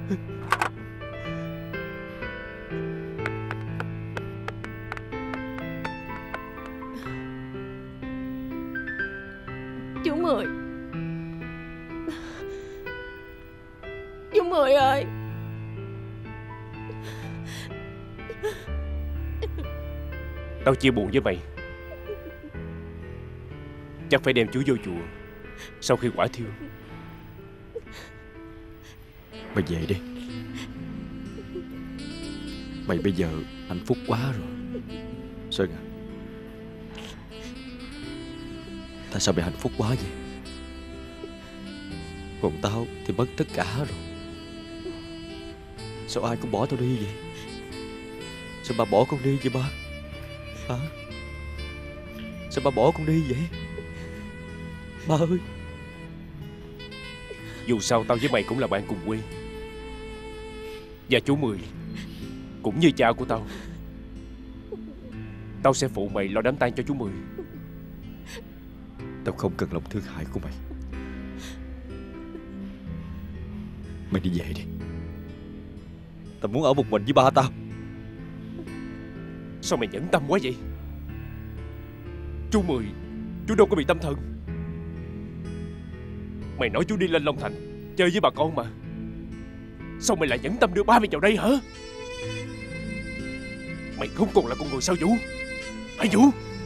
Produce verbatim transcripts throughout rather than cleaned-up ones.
Chú Mười, chú Mười ơi. Tao chia buồn với mày. Chắc phải đem chú vô chùa sau khi quả thiêu. Mày về đi. Mày bây giờ hạnh phúc quá rồi, Sơn à. Tại sao mày hạnh phúc quá vậy? Còn tao thì mất tất cả rồi. Sao ai cũng bỏ tao đi vậy? Sao bà bỏ con đi vậy ba? Hả? Sao ba bỏ con đi vậy? Ba ơi. Dù sao tao với mày cũng là bạn cùng quê. Và chú Mười cũng như cha của tao. Tao sẽ phụ mày lo đám tang cho chú Mười. Tao không cần lòng thương hại của mày. Mày đi về đi. Tao muốn ở một mình với ba tao. Sao mày nhẫn tâm quá vậy? Chú Mười, chú đâu có bị tâm thần. Mày nói chú đi lên Long Thành chơi với bà con mà. Sao mày lại nhẫn tâm đưa ba mày vào đây hả? Mày không còn là con người sao Vũ? Hả Vũ?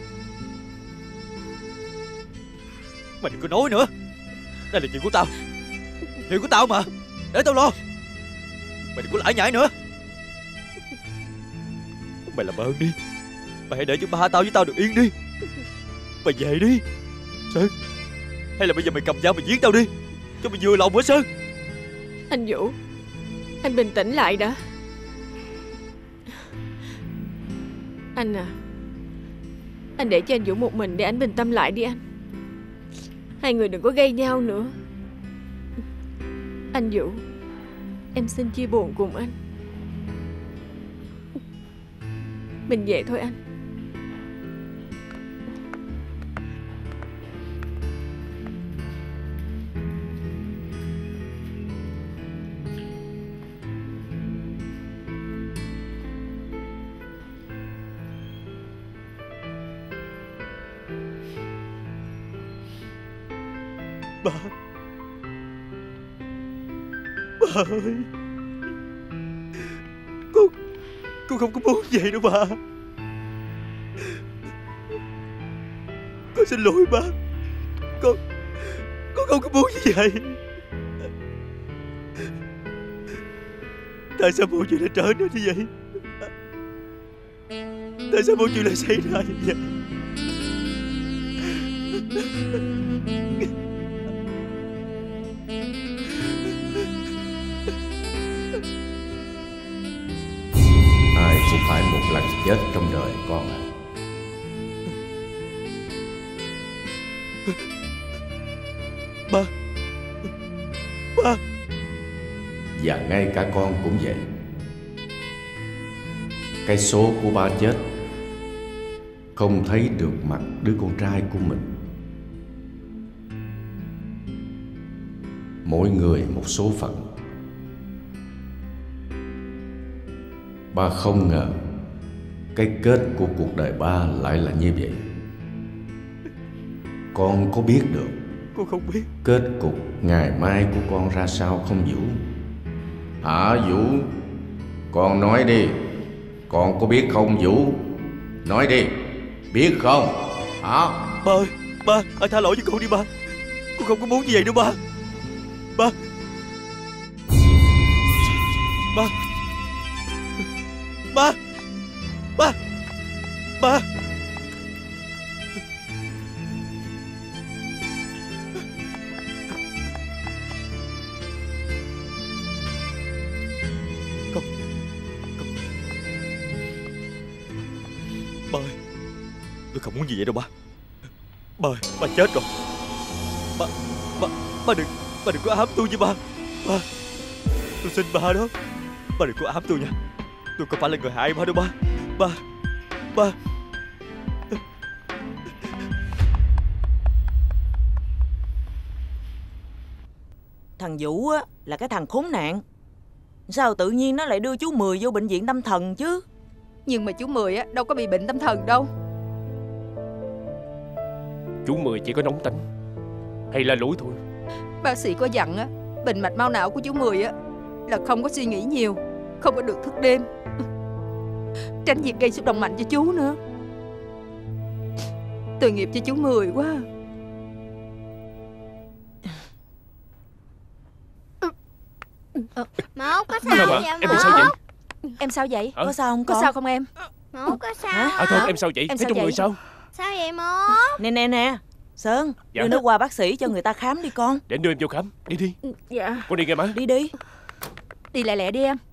Mày đừng có nói nữa. Đây là chuyện của tao, chuyện của tao mà. Để tao lo. Mày đừng có lải nhải nữa. Mày làm ơn đi. Mày hãy để cho ba tao với tao được yên đi. Mày về đi Sơn. Hay là bây giờ mày cầm dao mày giết tao đi, cho mày vừa lòng hả Sơn? Anh Vũ, anh bình tĩnh lại đã. Anh à, anh để cho anh Vũ một mình để anh bình tâm lại đi anh. Hai người đừng có gây nhau nữa. Anh Vũ, em xin chia buồn cùng anh. Mình về thôi anh. Ba, ba ơi, Con Con không có muốn vậy đâu ba. Con xin lỗi ba. Con Con không có muốn như vậy. Tại sao mọi chuyện lại trở nên như vậy? Tại sao mọi chuyện lại xảy ra như vậy? Ai cũng phải một lần chết trong đời con ạ. Ba, ba. Và ngay cả con cũng vậy. Cái số của ba chết, không thấy được mặt đứa con trai của mình. Mỗi người một số phận. Ba không ngờ cái kết của cuộc đời ba lại là như vậy. Con có biết được Con không biết kết cục ngày mai của con ra sao không Vũ? Hả Vũ? Con nói đi. Con có biết không Vũ? Nói đi. Biết không? Hả? ba ơi, ba, ba tha lỗi cho con đi ba. Con không có muốn như vậy đâu ba. Ba, ba, ba, ba, ba. Con, con, ba ơi, tôi không muốn gì vậy đâu ba. Ba ơi, ba chết rồi. Ba, ba, ba đừng, ba đừng có ám tôi với ba. Ba, tôi xin ba đó. Ba đừng có ám tôi nha. Tôi không phải là người hại ba đâu ba. Ba, ba. Thằng Vũ á là cái thằng khốn nạn. Sao tự nhiên nó lại đưa chú Mười vô bệnh viện tâm thần chứ? Nhưng mà chú Mười á đâu có bị bệnh tâm thần đâu. Chú Mười chỉ có nóng tánh hay là lối thôi. Bác sĩ có dặn á, bệnh mạch máu não của chú Mười á là không có suy nghĩ nhiều, không có được thức đêm, tránh việc gây xúc động mạnh cho chú nữa. Tội nghiệp cho chú Mười quá. Mốt có sao Mà, vậy em bị Mốt? sao vậy? Em sao vậy? Hả? Có sao không Có con? sao không em? Mốt có sao? Hả? À thôi em sao vậy? Em Thấy sao trong người vậy? sao? Sao vậy Mốt? Nè nè nè Sơn, Dạ. đưa nó qua bác sĩ cho người ta khám đi con. Để anh đưa em vô khám. Đi đi. Dạ. Con đi nghe má. Đi đi. Đi lẹ lẹ đi em.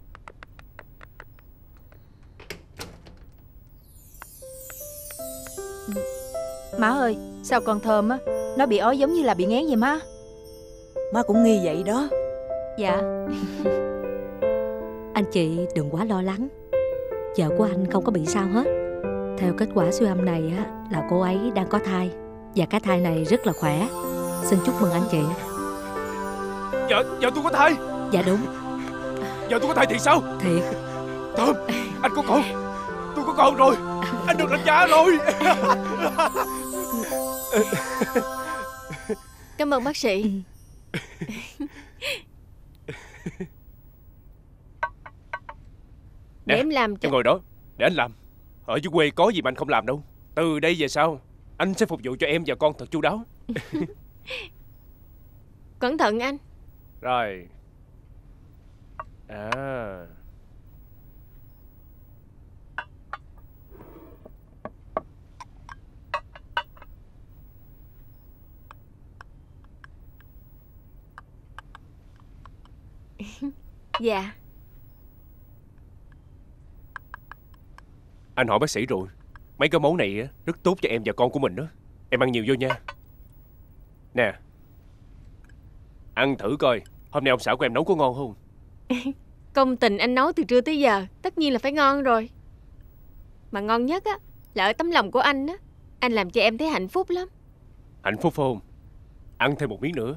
Má ơi, sao con Thơm á, nó bị ói giống như là bị nghén vậy má? Má cũng nghi vậy đó. Dạ. Anh chị đừng quá lo lắng. Vợ của anh không có bị sao hết. Theo kết quả siêu âm này á, là cô ấy đang có thai. Và cái thai này rất là khỏe. Xin chúc mừng anh chị. Vợ, vợ tôi có thai. Dạ đúng. Vợ tôi có thai thiệt sao? Thiệt. Thơm, anh có con. Tôi có con rồi. Anh được làm cha rồi. Cảm ơn bác sĩ. Để Nè, em làm cho. em ngồi đó, để anh làm. Ở dưới quê có gì mà anh không làm đâu. Từ đây về sau, anh sẽ phục vụ cho em và con thật chu đáo. Cẩn thận anh. Rồi. À. Dạ. Anh hỏi bác sĩ rồi. Mấy cái món này á, rất tốt cho em và con của mình đó. Em ăn nhiều vô nha. Nè, ăn thử coi hôm nay ông xã của em nấu có ngon không? Công tình anh nấu từ trưa tới giờ, tất nhiên là phải ngon rồi. Mà ngon nhất á là ở tấm lòng của anh á. Anh làm cho em thấy hạnh phúc lắm. Hạnh phúc không? Ăn thêm một miếng nữa.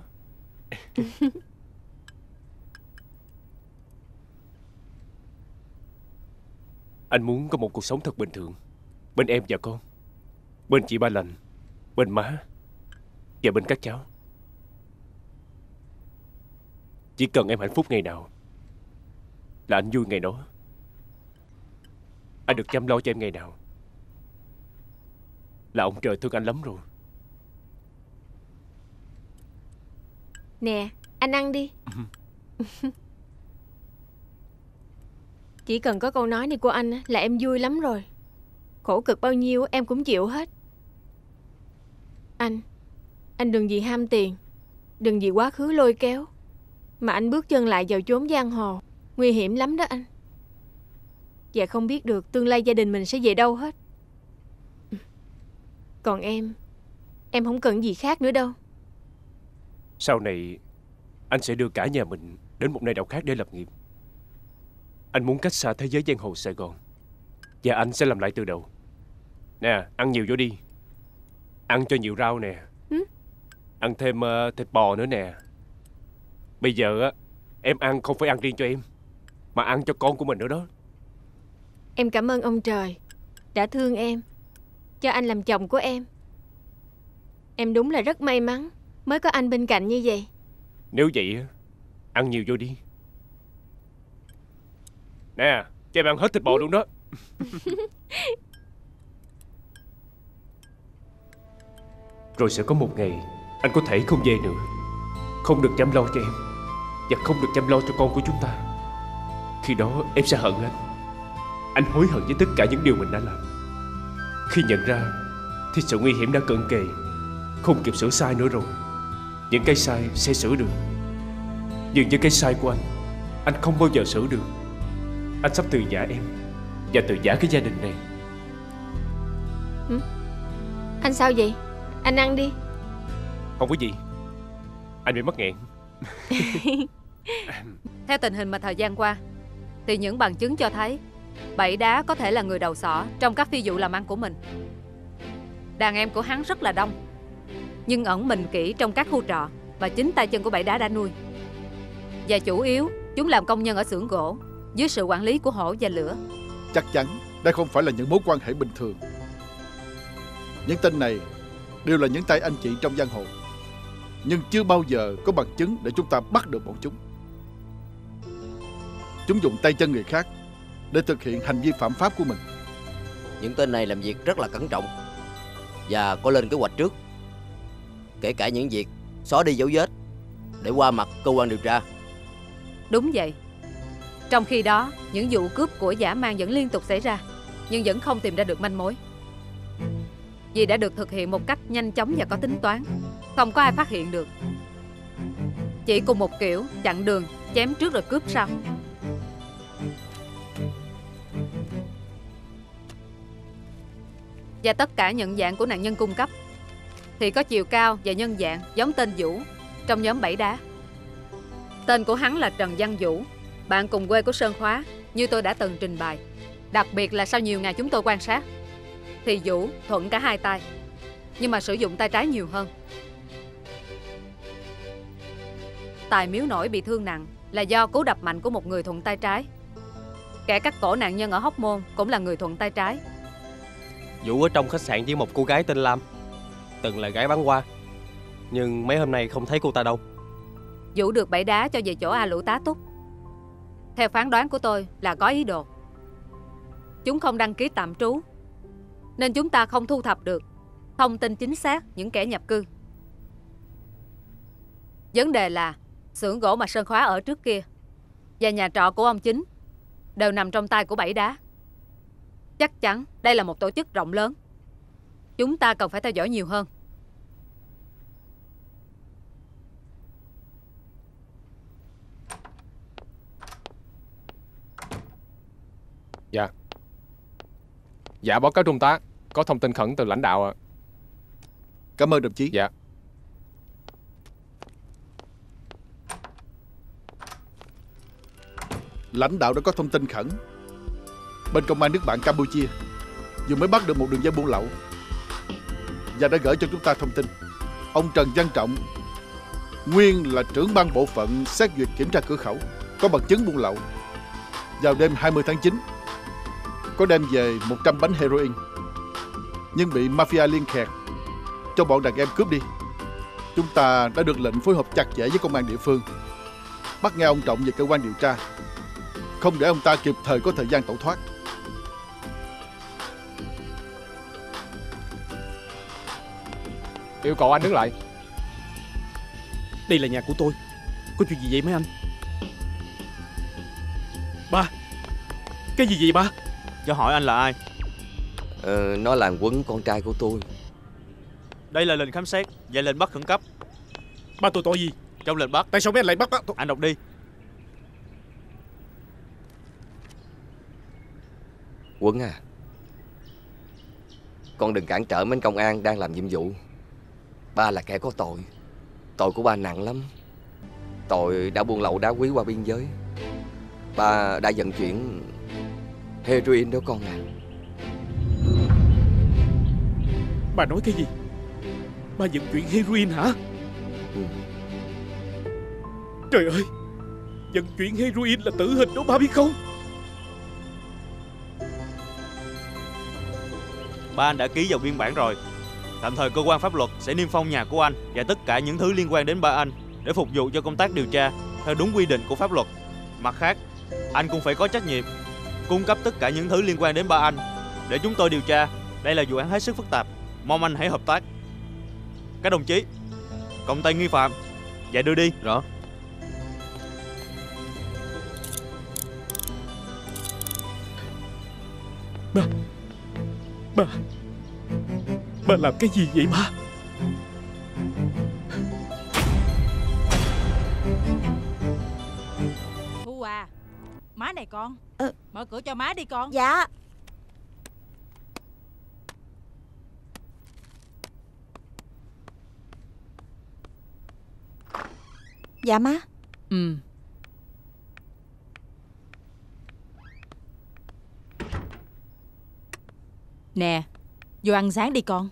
Anh muốn có một cuộc sống thật bình thường. Bên em và con, bên chị Ba Lành, bên má và bên các cháu. Chỉ cần em hạnh phúc ngày nào là anh vui ngày đó. Anh được chăm lo cho em ngày nào là ông trời thương anh lắm rồi. Nè, anh ăn đi. Chỉ cần có câu nói này của anh á, là em vui lắm rồi. Khổ cực bao nhiêu em cũng chịu hết. Anh Anh đừng vì ham tiền, đừng vì quá khứ lôi kéo mà anh bước chân lại vào chốn giang hồ. Nguy hiểm lắm đó anh. Và không biết được tương lai gia đình mình sẽ về đâu hết. Còn em Em không cần gì khác nữa đâu. Sau này anh sẽ đưa cả nhà mình đến một nơi nào khác để lập nghiệp. Anh muốn cách xa thế giới giang hồ Sài Gòn. Và anh sẽ làm lại từ đầu. Nè, ăn nhiều vô đi. Ăn cho nhiều rau nè. Ừ? Ăn thêm uh, thịt bò nữa nè. Bây giờ á, em ăn không phải ăn riêng cho em, mà ăn cho con của mình nữa đó. Em cảm ơn ông trời đã thương em, cho anh làm chồng của em. Em đúng là rất may mắn mới có anh bên cạnh như vậy. Nếu vậy á, ăn nhiều vô đi. Nè, cho em ăn hết thịt bò luôn đó. Rồi sẽ có một ngày anh có thể không về nữa, không được chăm lo cho em, và không được chăm lo cho con của chúng ta. Khi đó em sẽ hận anh. Anh hối hận với tất cả những điều mình đã làm. Khi nhận ra thì sự nguy hiểm đã cận kề, không kịp sửa sai nữa rồi. Những cái sai sẽ sửa được, nhưng những cái sai của anh, anh không bao giờ sửa được. Anh sắp từ giã em và từ giã cái gia đình này. Ừ? Anh sao vậy? Anh ăn đi. Không có gì, anh bị mắc nghẹn. Theo tình hình mà thời gian qua thì những bằng chứng cho thấy Bảy Đá có thể là người đầu sỏ trong các phi vụ làm ăn của mình. Đàn em của hắn rất là đông, nhưng ẩn mình kỹ trong các khu trọ mà chính tay chân của Bảy Đá đã nuôi. Và chủ yếu Chúng làm công nhân ở xưởng gỗ dưới sự quản lý của Hổ và Lửa. Chắc chắn đây không phải là những mối quan hệ bình thường. Những tên này đều là những tay anh chị trong giang hồ, nhưng chưa bao giờ có bằng chứng để chúng ta bắt được bọn chúng. Chúng dùng tay chân người khác để thực hiện hành vi phạm pháp của mình. Những tên này làm việc rất là cẩn trọng và có lên kế hoạch trước, kể cả những việc xóa đi dấu vết để qua mặt cơ quan điều tra. Đúng vậy. Trong khi đó, những vụ cướp của dã man vẫn liên tục xảy ra, nhưng vẫn không tìm ra được manh mối. Vì đã được thực hiện một cách nhanh chóng và có tính toán, không có ai phát hiện được. Chỉ cùng một kiểu, chặn đường, chém trước rồi cướp sau. Và tất cả nhận dạng của nạn nhân cung cấp thì có chiều cao và nhân dạng giống tên Vũ trong nhóm Bảy Đá. Tên của hắn là Trần Văn Vũ, bạn cùng quê của Sơn Khóa, như tôi đã từng trình bày. Đặc biệt là sau nhiều ngày chúng tôi quan sát thì Vũ thuận cả hai tay, nhưng mà sử dụng tay trái nhiều hơn. Tài Miếu Nổi bị thương nặng là do cú đập mạnh của một người thuận tay trái. Kẻ cắt cổ nạn nhân ở Hóc Môn cũng là người thuận tay trái. Vũ ở trong khách sạn với một cô gái tên Lam, từng là gái bán hoa, nhưng mấy hôm nay không thấy cô ta đâu. Vũ được Bảy Đá cho về chỗ A Lũ tá túc. Theo phán đoán của tôi là có ý đồ. Chúng không đăng ký tạm trú, nên chúng ta không thu thập được thông tin chính xác những kẻ nhập cư. Vấn đề là xưởng gỗ mà Sơn Khóa ở trước kia và nhà trọ của ông Chính đều nằm trong tay của Bảy Đá. Chắc chắn đây là một tổ chức rộng lớn. Chúng ta cần phải theo dõi nhiều hơn. Dạ. Dạ báo cáo trung tá, có thông tin khẩn từ lãnh đạo ạ. Cảm ơn đồng chí. Dạ. Lãnh đạo đã có thông tin khẩn. Bên công an nước bạn Campuchia vừa mới bắt được một đường dây buôn lậu và đã gửi cho chúng ta thông tin. Ông Trần Văn Trọng, nguyên là trưởng ban bộ phận xét duyệt kiểm tra cửa khẩu, có bằng chứng buôn lậu. Vào đêm hai mươi tháng chín có đem về một trăm bánh heroin, nhưng bị mafia liên kẹt cho bọn đàn em cướp đi. Chúng ta đã được lệnh phối hợp chặt chẽ với công an địa phương, bắt ngay ông Trọng về cơ quan điều tra, không để ông ta kịp thời có thời gian tẩu thoát. Yêu cầu anh đứng lại. Đây là nhà của tôi. Có chuyện gì vậy mấy anh? Ba. Cái gì vậy ba? Cho hỏi anh là ai? Ờ, nó là Quấn, con trai của tôi. Đây là lệnh khám xét và lệnh bắt khẩn cấp. Ba tôi tội gì? Trong lệnh bắt. Tại sao mấy anh lại bắt bắt? Anh đọc đi. Quấn à, con đừng cản trở mấy anh công an đang làm nhiệm vụ. Ba là kẻ có tội. Tội của ba nặng lắm. Tội đã buôn lậu đá quý qua biên giới. Ba đã vận chuyển heroin đó con à. Bà nói cái gì? Ba vận chuyển heroin hả? Ừ. Trời ơi, vận chuyển heroin là tử hình đó ba biết không? Ba anh đã ký vào biên bản rồi. Tạm thời cơ quan pháp luật sẽ niêm phong nhà của anh và tất cả những thứ liên quan đến ba anh để phục vụ cho công tác điều tra theo đúng quy định của pháp luật. Mặt khác, anh cũng phải có trách nhiệm cung cấp tất cả những thứ liên quan đến ba anh để chúng tôi điều tra. Đây là vụ án hết sức phức tạp, mong anh hãy hợp tác. Các đồng chí, cộng tay nghi phạm và đưa đi. Rõ. Ba Ba Ba làm cái gì vậy ba? Thu à, má này con. Ừ. Mở cửa cho má đi con. Dạ. Dạ má. Ừ. Nè, vô ăn sáng đi con.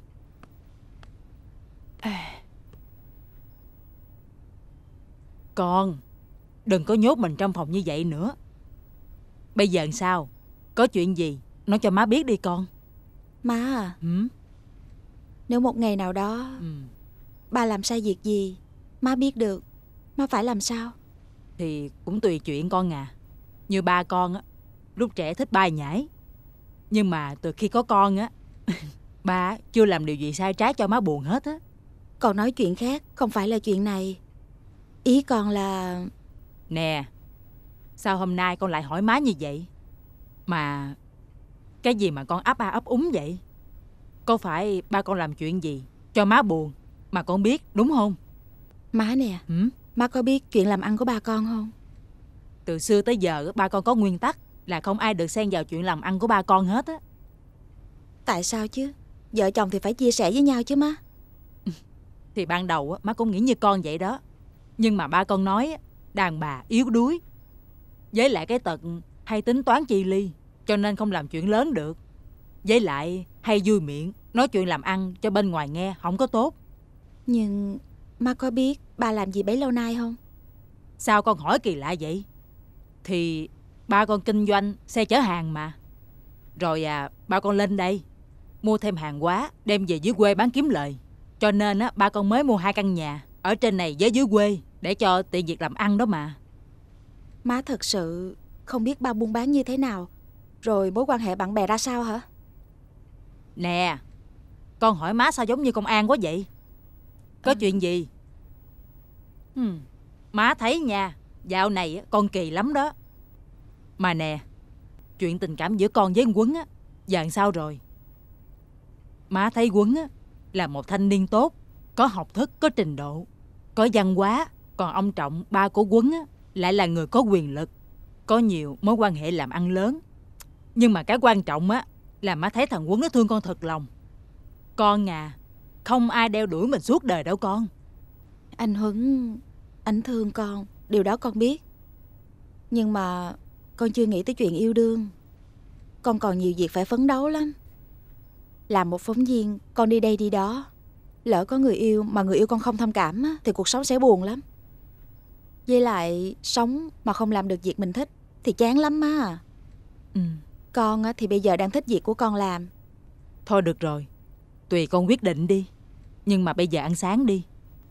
Con, đừng có nhốt mình trong phòng như vậy nữa. Bây giờ làm sao? Có chuyện gì nói cho má biết đi con. Má à, ừ? Nếu một ngày nào đó ừ. ba làm sai việc gì, má biết được, má phải làm sao? Thì cũng tùy chuyện con à. Như ba con á, lúc trẻ thích bay nhảy. Nhưng mà từ khi có con á, ba chưa làm điều gì sai trái cho má buồn hết á. Con nói chuyện khác, không phải là chuyện này. Ý con là... Nè, sao hôm nay con lại hỏi má như vậy? Mà cái gì mà con ấp a ấp úng vậy? Có phải ba con làm chuyện gì cho má buồn mà con biết đúng không? Má nè, ừ? Má có biết chuyện làm ăn của ba con không? Từ xưa tới giờ ba con có nguyên tắc là không ai được xen vào chuyện làm ăn của ba con hết á. Tại sao chứ? Vợ chồng thì phải chia sẻ với nhau chứ má. Thì ban đầu má cũng nghĩ như con vậy đó. Nhưng mà ba con nói đàn bà yếu đuối, với lại cái tật hay tính toán chi ly, cho nên không làm chuyện lớn được. Với lại hay vui miệng, nói chuyện làm ăn cho bên ngoài nghe không có tốt. Nhưng má có biết ba làm gì bấy lâu nay không? Sao con hỏi kỳ lạ vậy? Thì ba con kinh doanh xe chở hàng mà. Rồi à, ba con lên đây mua thêm hàng hóa đem về dưới quê bán kiếm lời. Cho nên á, ba con mới mua hai căn nhà ở trên này với dưới quê để cho tiện việc làm ăn đó mà. Má thật sự không biết ba buôn bán như thế nào, rồi mối quan hệ bạn bè ra sao hả? Nè, con hỏi má sao giống như công an quá vậy? Có à. chuyện gì? Hmm, má thấy nha, dạo này con kỳ lắm đó. Mà nè, chuyện tình cảm giữa con với Quấn á, giờ sao rồi? Má thấy Quấn á là một thanh niên tốt, có học thức, có trình độ, có văn hóa. Còn ông Trọng, ba của Quấn á, lại là người có quyền lực, có nhiều mối quan hệ làm ăn lớn. Nhưng mà cái quan trọng á là má thấy thằng Quấn nó thương con thật lòng. Con à, không ai đeo đuổi mình suốt đời đâu con. Anh Huấn, anh thương con, điều đó con biết. Nhưng mà con chưa nghĩ tới chuyện yêu đương. Con còn nhiều việc phải phấn đấu lắm. Làm một phóng viên, con đi đây đi đó, lỡ có người yêu mà người yêu con không thông cảm á, thì cuộc sống sẽ buồn lắm. Với lại sống mà không làm được việc mình thích thì chán lắm má à. ừ. Con á, thì bây giờ đang thích việc của con làm. Thôi được rồi, tùy con quyết định đi. Nhưng mà bây giờ ăn sáng đi.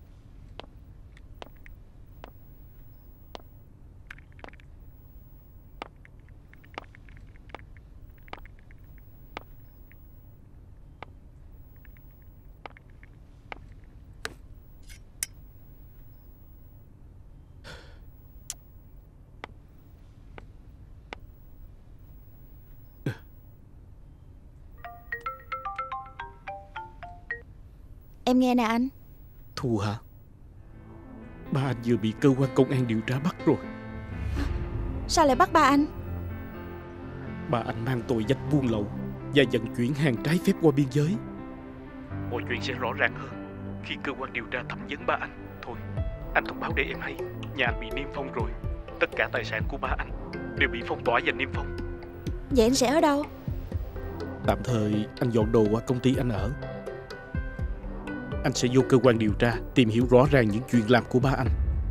Em nghe nè anh. Thu hả? Ba anh vừa bị cơ quan công an điều tra bắt rồi. Sao lại bắt ba anh? Ba anh mang tội danh buôn lậu và vận chuyển hàng trái phép qua biên giới. Mọi chuyện sẽ rõ ràng hơn khi cơ quan điều tra thẩm vấn ba anh. Thôi, anh thông báo để em hay, nhà anh bị niêm phong rồi. Tất cả tài sản của ba anh đều bị phong tỏa và niêm phong. Vậy anh sẽ ở đâu? Tạm thời anh dọn đồ qua công ty anh ở. Anh sẽ vô cơ quan điều tra tìm hiểu rõ ràng những chuyện làm của ba anh.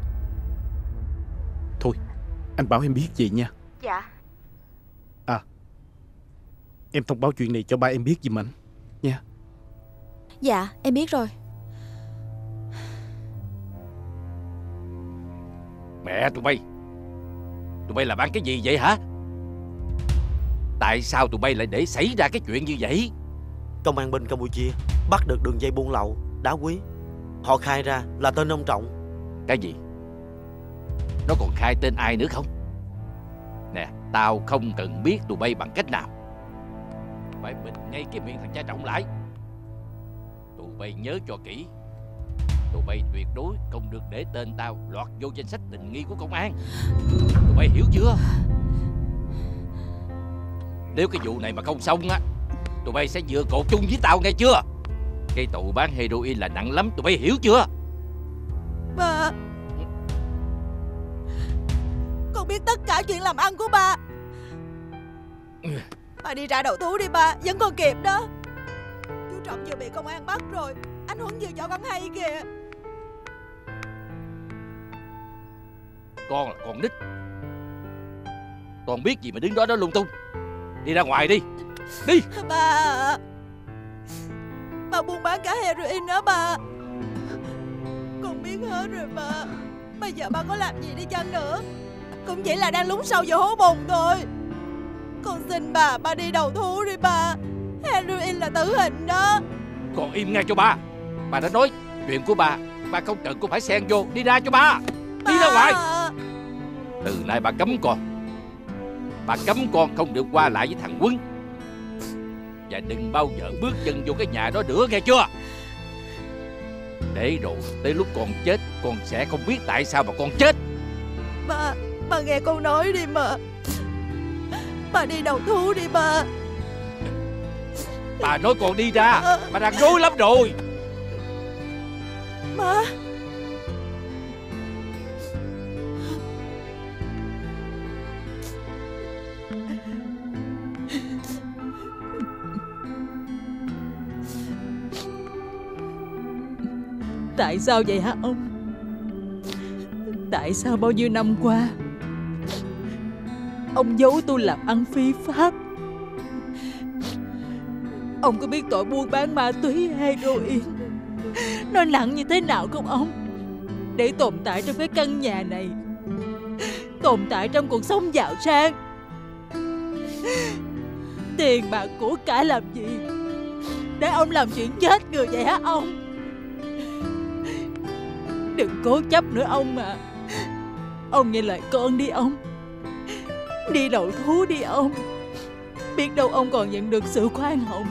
Thôi, anh bảo em biết vậy nha. Dạ. À, em thông báo chuyện này cho ba em biết giùm anh nha. Dạ, em biết rồi. Mẹ tụi bay, tụi bay làm ăn cái gì vậy hả? Tại sao tụi bay lại để xảy ra cái chuyện như vậy? Công an bên Campuchia bắt được đường dây buôn lậu đá quý. Họ khai ra là tên ông Trọng. Cái gì? Nó còn khai tên ai nữa không? Nè, tao không cần biết tụi bay bằng cách nào. Phải bịt ngay cái miệng thằng cha Trọng lại. Tụi bay nhớ cho kỹ, tụi bay tuyệt đối không được để tên tao lọt vô danh sách tình nghi của công an. Tụi bay hiểu chưa? Nếu cái vụ này mà không xong á, tụi bay sẽ vừa cột chung với tao nghe chưa? Cái tụ bán heroin là nặng lắm, tụi bay hiểu chưa? Ba, con biết tất cả chuyện làm ăn của ba. Ba đi ra đầu thú đi ba, vẫn còn kịp đó. Chú Trọng vừa bị công an bắt rồi, anh Huấn vừa cho con hay kìa. Con là con nít, con biết gì mà đứng đó đó lung tung. Đi ra ngoài đi. Đi. Ba Ba buôn bán cả heroin đó ba. Con biết hết rồi ba. Bây giờ ba có làm gì đi chăng nữa cũng chỉ là đang lún sâu vào hố bùn thôi. Con xin bà, ba đi đầu thú đi ba. Heroin là tử hình đó. Con im ngay cho ba. Bà đã nói chuyện của bà, bà không cần cũng phải xen vô. Đi ra cho ba. Đi ra ngoài. Từ nay bà cấm con. Bà cấm con không được qua lại với thằng Quân. Và đừng bao giờ bước chân vô cái nhà đó nữa, nghe chưa? Để rồi tới lúc con chết, con sẽ không biết tại sao mà con chết. Ba, ba nghe con nói đi mà. Ba đi đầu thú đi ba. Bà nói con đi ra. Bà đang rối lắm rồi. Má. Tại sao vậy hả ông? Tại sao bao nhiêu năm qua ông giấu tôi làm ăn phi pháp? Ông có biết tội buôn bán ma túy heroin nó nặng như thế nào không ông? Để tồn tại trong cái căn nhà này, tồn tại trong cuộc sống giàu sang, tiền bạc của cải làm gì để ông làm chuyện chết người vậy hả ông? Đừng cố chấp nữa ông mà. Ông nghe lời con đi ông. Đi đầu thú đi ông. Biết đâu ông còn nhận được sự khoan hồng.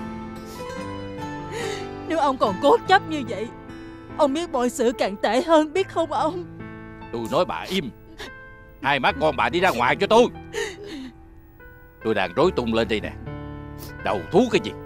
Nếu ông còn cố chấp như vậy, ông biết mọi sự càng tệ hơn, biết không ông? Tôi nói bà im. Hai má con bà đi ra ngoài cho tôi. Tôi đang rối tung lên đây nè. Đầu thú cái gì?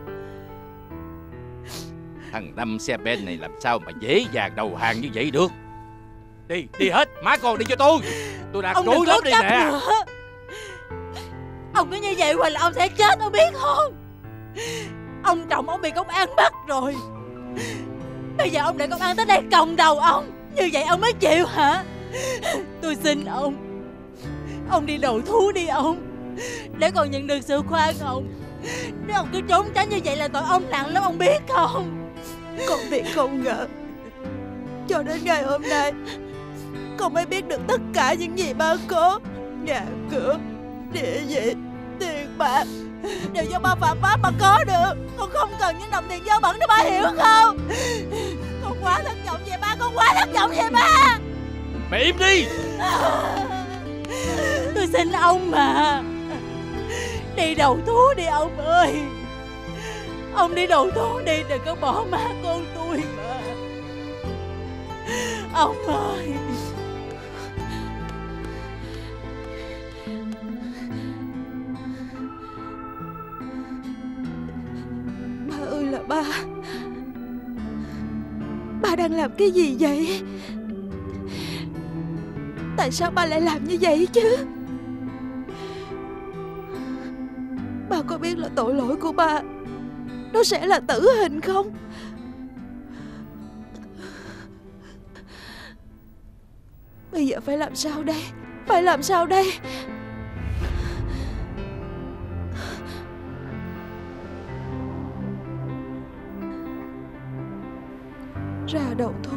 Thằng năm xe ben này làm sao mà dễ dàng đầu hàng như vậy được? Đi, đi hết, má con đi cho tôi. Tôi đang rối lắm đây nè. Nữa. Ông cứ như vậy hoài là ông sẽ chết, ông biết không? Ông Trọng ông bị công an bắt rồi. Bây giờ ông để công an tới đây còng đầu ông. Như vậy ông mới chịu hả? Tôi xin ông, ông đi đầu thú đi ông, để còn nhận được sự khoan hồng. Nếu ông cứ trốn tránh như vậy là tội ông nặng lắm, ông biết không? Con biết không ngờ cho đến ngày hôm nay con mới biết được tất cả những gì ba có. Nhà cửa, địa vị, tiền bạc đều do ba phạm pháp mà có được. Con không cần những đồng tiền dơ bẩn đó, ba hiểu không? Con quá thất vọng về ba, con quá thất vọng về ba. Mẹ im đi. Tôi xin ông mà. Đi đầu thú đi ông ơi. Ông đi đầu thú đi, đừng có bỏ má con tôi mà. Ông ơi. Ba ơi là ba. Ba đang làm cái gì vậy? Tại sao ba lại làm như vậy chứ? Ba có biết là tội lỗi của ba nó sẽ là tử hình không? Bây giờ phải làm sao đây? Phải làm sao đây? Ra đầu thú.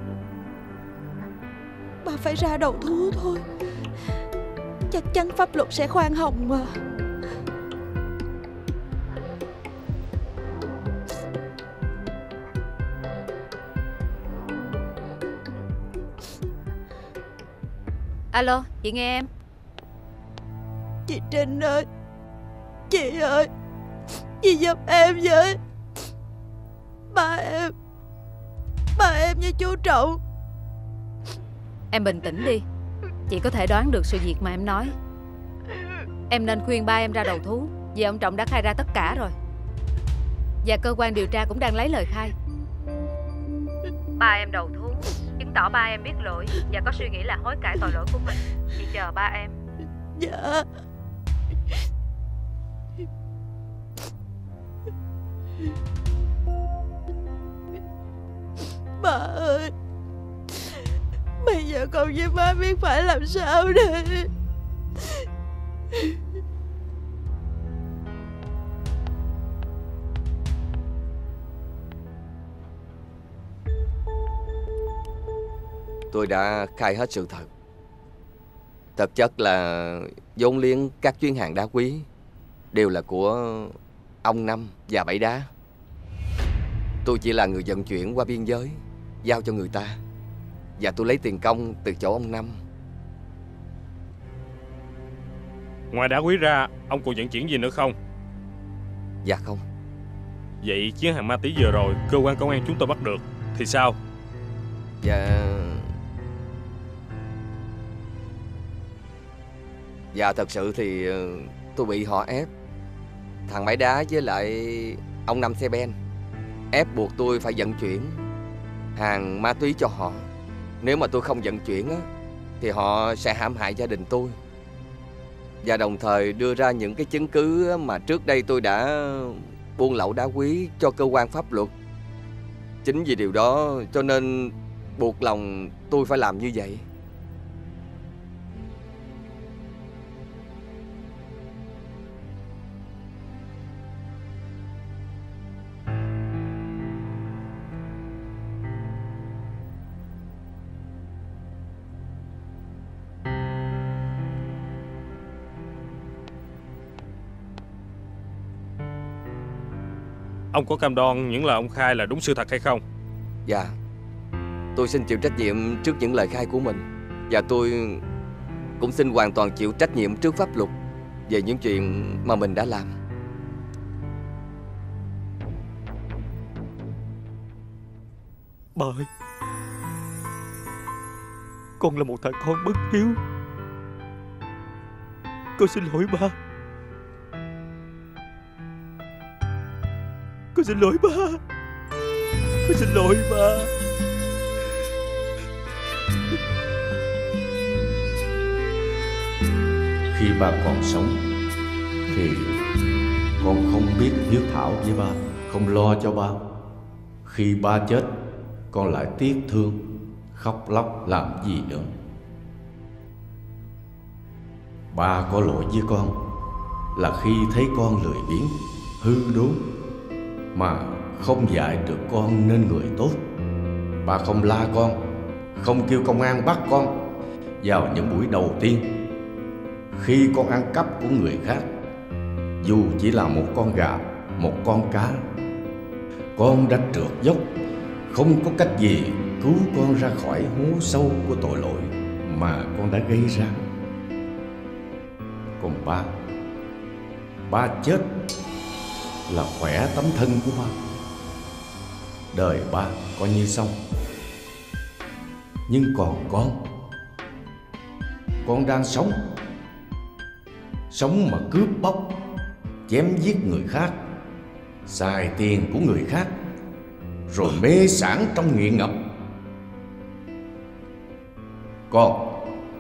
Ba phải ra đầu thú thôi. Chắc chắn pháp luật sẽ khoan hồng mà. Alo, chị nghe em. Chị Trinh ơi, chị ơi, chị giúp em với. Ba em, ba em với chú Trọng. Em bình tĩnh đi. Chị có thể đoán được sự việc mà em nói. Em nên khuyên ba em ra đầu thú, vì ông Trọng đã khai ra tất cả rồi. Và cơ quan điều tra cũng đang lấy lời khai. Ba em đầu thú chứng tỏ ba em biết lỗi và có suy nghĩ là hối cải tội lỗi của mình. Chị chờ ba em. Dạ. Ba ơi, Bây giờ con với má biết phải làm sao đây. Tôi đã khai hết sự thật. Thực chất là vốn liếng các chuyến hàng đá quý đều là của ông Năm và Bảy Đá. Tôi chỉ là người vận chuyển qua biên giới, giao cho người ta, và tôi lấy tiền công từ chỗ ông Năm. Ngoài đá quý ra, ông còn vận chuyển gì nữa không? Dạ không. Vậy chuyến hàng ma túy vừa rồi cơ quan công an chúng tôi bắt được thì sao? Dạ... Dạ thật sự thì tôi bị họ ép. Thằng Bảy Đá với lại ông Năm xe ben ép buộc tôi phải vận chuyển hàng ma túy cho họ. Nếu mà tôi không vận chuyển á, thì họ sẽ hãm hại gia đình tôi, và đồng thời đưa ra những cái chứng cứ mà trước đây tôi đã buôn lậu đá quý cho cơ quan pháp luật. Chính vì điều đó cho nên buộc lòng tôi phải làm như vậy. Ông có cam đoan những lời ông khai là đúng sự thật hay không? Dạ. Tôi xin chịu trách nhiệm trước những lời khai của mình, và tôi cũng xin hoàn toàn chịu trách nhiệm trước pháp luật về những chuyện mà mình đã làm. Ba ơi, con là một thằng con bất hiếu. Con xin lỗi ba. Con xin lỗi ba. Con xin lỗi ba. Khi ba còn sống thì con không biết hiếu thảo với ba, không lo cho ba. Khi ba chết, con lại tiếc thương, khóc lóc làm gì nữa. Ba có lỗi với con là khi thấy con lười biếng, hư đốn mà không dạy được con nên người tốt. Ba không la con, không kêu công an bắt con vào những buổi đầu tiên. Khi con ăn cắp của người khác, dù chỉ là một con gà, một con cá, con đã trượt dốc, không có cách gì cứu con ra khỏi hố sâu của tội lỗi mà con đã gây ra. Còn ba, ba chết là khỏe tấm thân của ba. Đời ba coi như xong. Nhưng còn con, con đang sống, sống mà cướp bóc, chém giết người khác, xài tiền của người khác, rồi mê sảng trong nghiện ngập. Con,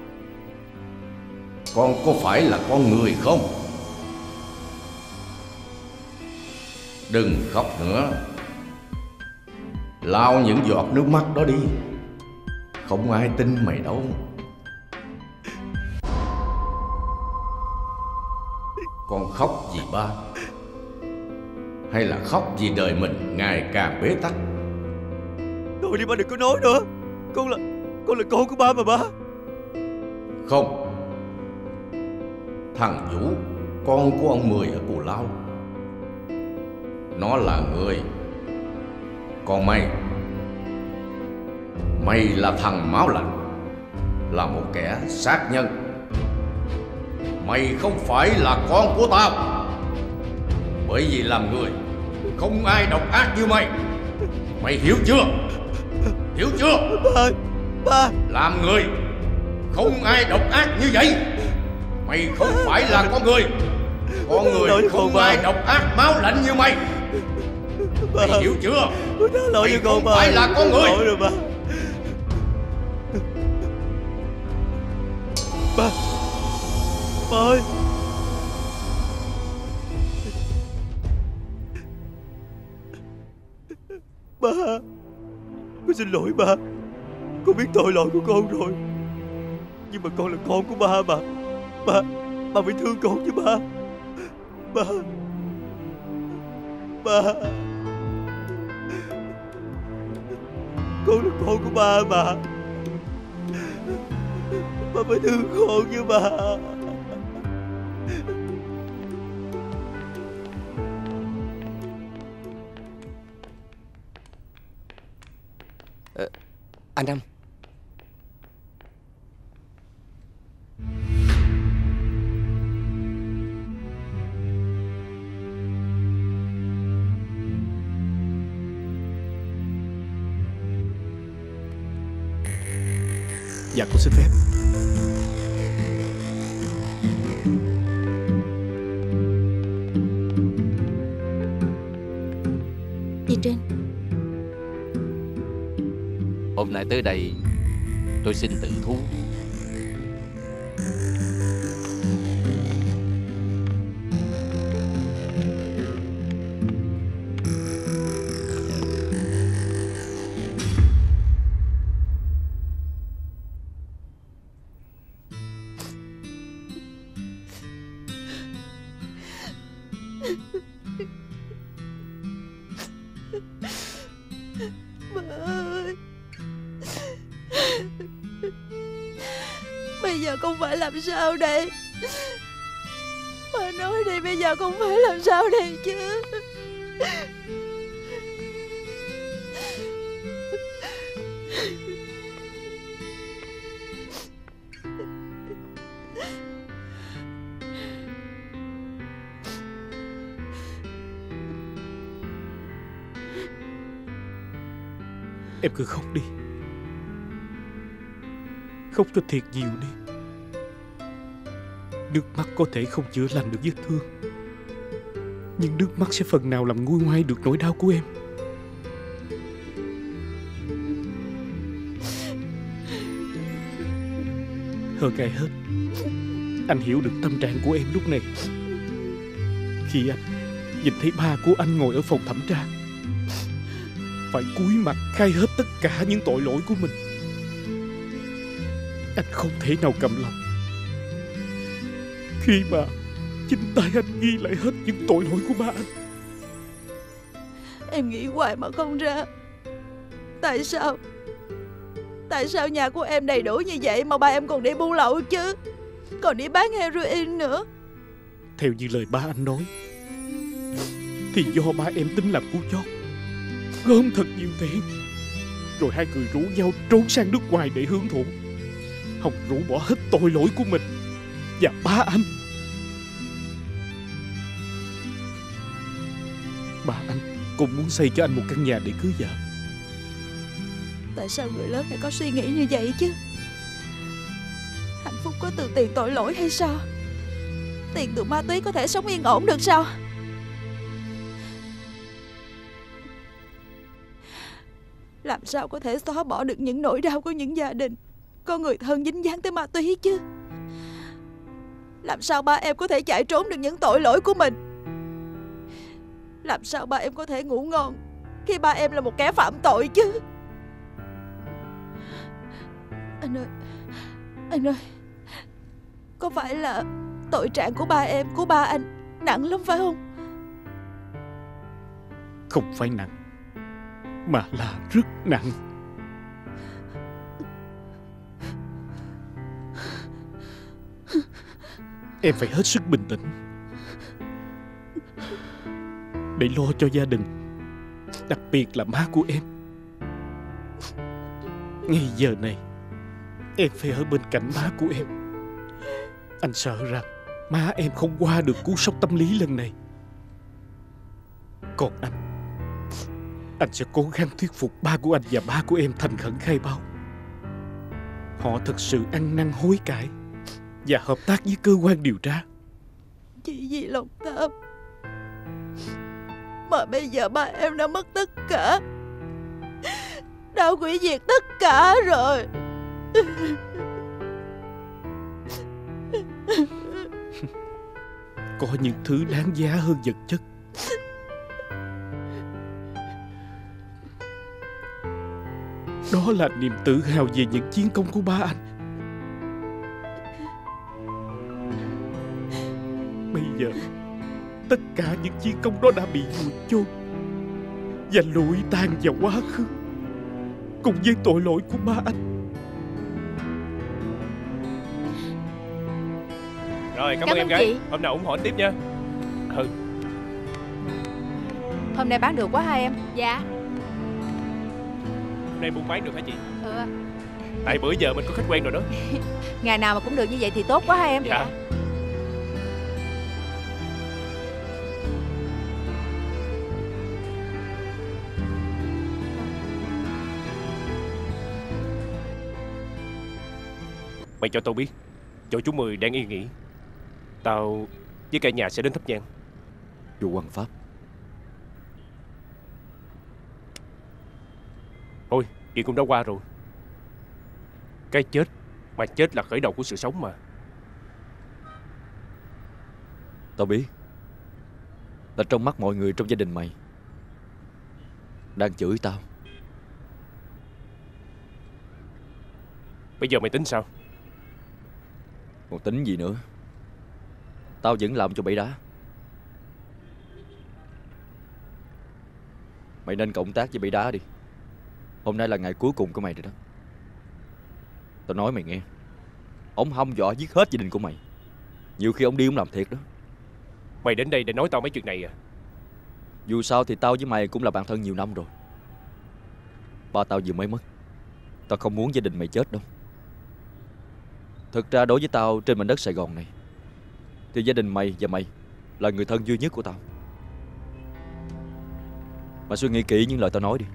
con có phải là con người không? Đừng khóc nữa, lau những giọt nước mắt đó đi. Không ai tin mày đâu. Con khóc vì ba, hay là khóc vì đời mình ngày càng bế tắc? Thôi đi ba, đừng có nói nữa. Con là Con là con của ba mà ba. Không. Thằng Vũ, con của ông Mười ở Cù Lao, nó là người. Còn mày, mày là thằng máu lạnh, là một kẻ sát nhân. Mày không phải là con của tao, bởi vì làm người không ai độc ác như mày. Mày hiểu chưa? Hiểu chưa? Ba, ba. Làm người không ai độc ác như vậy. Mày không phải là con người. Con người không ai độc ác máu lạnh như mày. Mày hiểu chưa? Mày không phải là con người. Ba. Ba. Ba ơi. Ba. Con xin lỗi ba. Con biết tội lỗi của con rồi, nhưng mà con là con của ba mà. Ba, ba phải thương con chứ ba. Ba, ba, con là con của ba mà. Ba phải thương con chứ ba. Ờ, anh Năm. Dạ con xin phép. Gì trên? Hôm nay tới đây tôi xin tự thú. Ba ơi, bây giờ con phải làm sao đây? Ba nói đi, bây giờ con phải làm sao đây chứ? Em cứ khóc đi, khóc cho thiệt nhiều đi. Nước mắt có thể không chữa lành được vết thương, nhưng nước mắt sẽ phần nào làm nguôi ngoai được nỗi đau của em. Hơn ai hết, anh hiểu được tâm trạng của em lúc này. Khi anh nhìn thấy ba của anh ngồi ở phòng thẩm tra, phải cúi mặt khai hết tất cả những tội lỗi của mình, anh không thể nào cầm lòng khi mà chính tay anh ghi lại hết những tội lỗi của ba anh. Em nghĩ hoài mà không ra. Tại sao Tại sao nhà của em đầy đủ như vậy mà ba em còn đi buôn lậu chứ, còn đi bán heroin nữa? Theo như lời ba anh nói thì do ba em tính làm cú chót, gom thật nhiều tiền, rồi hai người rủ nhau trốn sang nước ngoài để hưởng thụ. Hồng rũ bỏ hết tội lỗi của mình và ba anh. Ba anh cũng muốn xây cho anh một căn nhà để cưới vợ. Tại sao người lớn lại có suy nghĩ như vậy chứ? Hạnh phúc có từ tiền tội lỗi hay sao? Tiền từ ma túy có thể sống yên ổn được sao? Làm sao có thể xóa bỏ được những nỗi đau của những gia đình có người thân dính dáng tới ma túy chứ? Làm sao ba em có thể chạy trốn được những tội lỗi của mình? Làm sao ba em có thể ngủ ngon khi ba em là một kẻ phạm tội chứ? Anh ơi, anh ơi, có phải là tội trạng của ba em, của ba anh nặng lắm phải không? Không phải nặng, mà là rất nặng. Em phải hết sức bình tĩnh để lo cho gia đình, đặc biệt là má của em. Ngay giờ này em phải ở bên cạnh má của em. Anh sợ rằng má em không qua được cú sốc tâm lý lần này. Còn anh Anh sẽ cố gắng thuyết phục ba của anh và ba của em thành khẩn khai báo. Họ thật sự ăn năn hối cải và hợp tác với cơ quan điều tra. Chỉ vì lòng tham mà bây giờ ba em đã mất tất cả, đã hủy diệt tất cả rồi. Có những thứ đáng giá hơn vật chất. Đó là niềm tự hào về những chiến công của ba anh. Bây giờ tất cả những chiến công đó đã bị vùi chôn và lụi tan vào quá khứ, cùng với tội lỗi của ba anh. Rồi, cảm, Cảm ơn em ơn gái. chị. Hôm nào ủng hộ anh tiếp nha. Ừ. Hôm nay bán được quá hai em. Dạ. Hôm nay buôn bán được hả chị? Ừ. Tại bữa giờ mình có khách quen rồi đó. Ngày nào mà cũng được như vậy thì tốt quá hai em. Dạ. Mày cho tao biết chỗ chú Mười đang yên nghỉ. Tao với cả nhà sẽ đến thắp nhang. Vua Quan Pháp. Thôi, chuyện cũng đã qua rồi. Cái chết mà chết là khởi đầu của sự sống mà. Tao biết là trong mắt mọi người trong gia đình mày đang chửi tao. Bây giờ mày tính sao? Còn tính gì nữa? Tao vẫn làm cho bẫy đá. Mày nên cộng tác với bẫy đá đi. Hôm nay là ngày cuối cùng của mày rồi đó. Tao nói mày nghe, ông hăm dọa giết hết gia đình của mày. Nhiều khi ông đi ông làm thiệt đó. Mày đến đây để nói tao mấy chuyện này à? Dù sao thì tao với mày cũng là bạn thân nhiều năm rồi. Ba tao vừa mới mất. Tao không muốn gia đình mày chết đâu. Thực ra đối với tao trên mảnh đất Sài Gòn này thì gia đình mày và mày là người thân duy nhất của tao. Mày suy nghĩ kỹ những lời tao nói đi.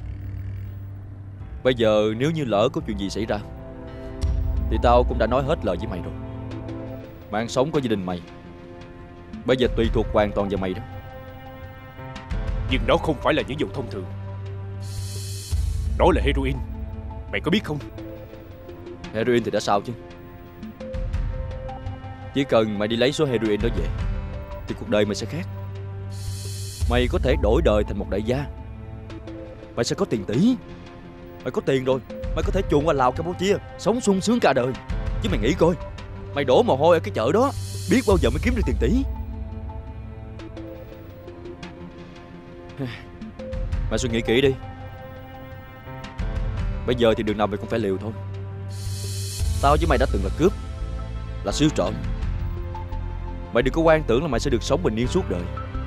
Bây giờ nếu như lỡ có chuyện gì xảy ra thì tao cũng đã nói hết lời với mày rồi. Mạng sống của gia đình mày bây giờ tùy thuộc hoàn toàn vào mày đó. Nhưng đó không phải là những dụng thông thường. Đó là heroin. Mày có biết không? Heroin thì đã sao chứ. Chỉ cần mày đi lấy số heroin đó về thì cuộc đời mày sẽ khác. Mày có thể đổi đời thành một đại gia. Mày sẽ có tiền tỷ. Mày có tiền rồi, mày có thể chuồn qua Lào, Campuchia, sống sung sướng cả đời. Chứ mày nghĩ coi, mày đổ mồ hôi ở cái chợ đó, biết bao giờ mới kiếm được tiền tỷ. Mày suy nghĩ kỹ đi. Bây giờ thì đường nào mày cũng phải liều thôi. Tao với mày đã từng là cướp, là siêu trộm. Mày đừng có quan tưởng là mày sẽ được sống bình yên suốt đời.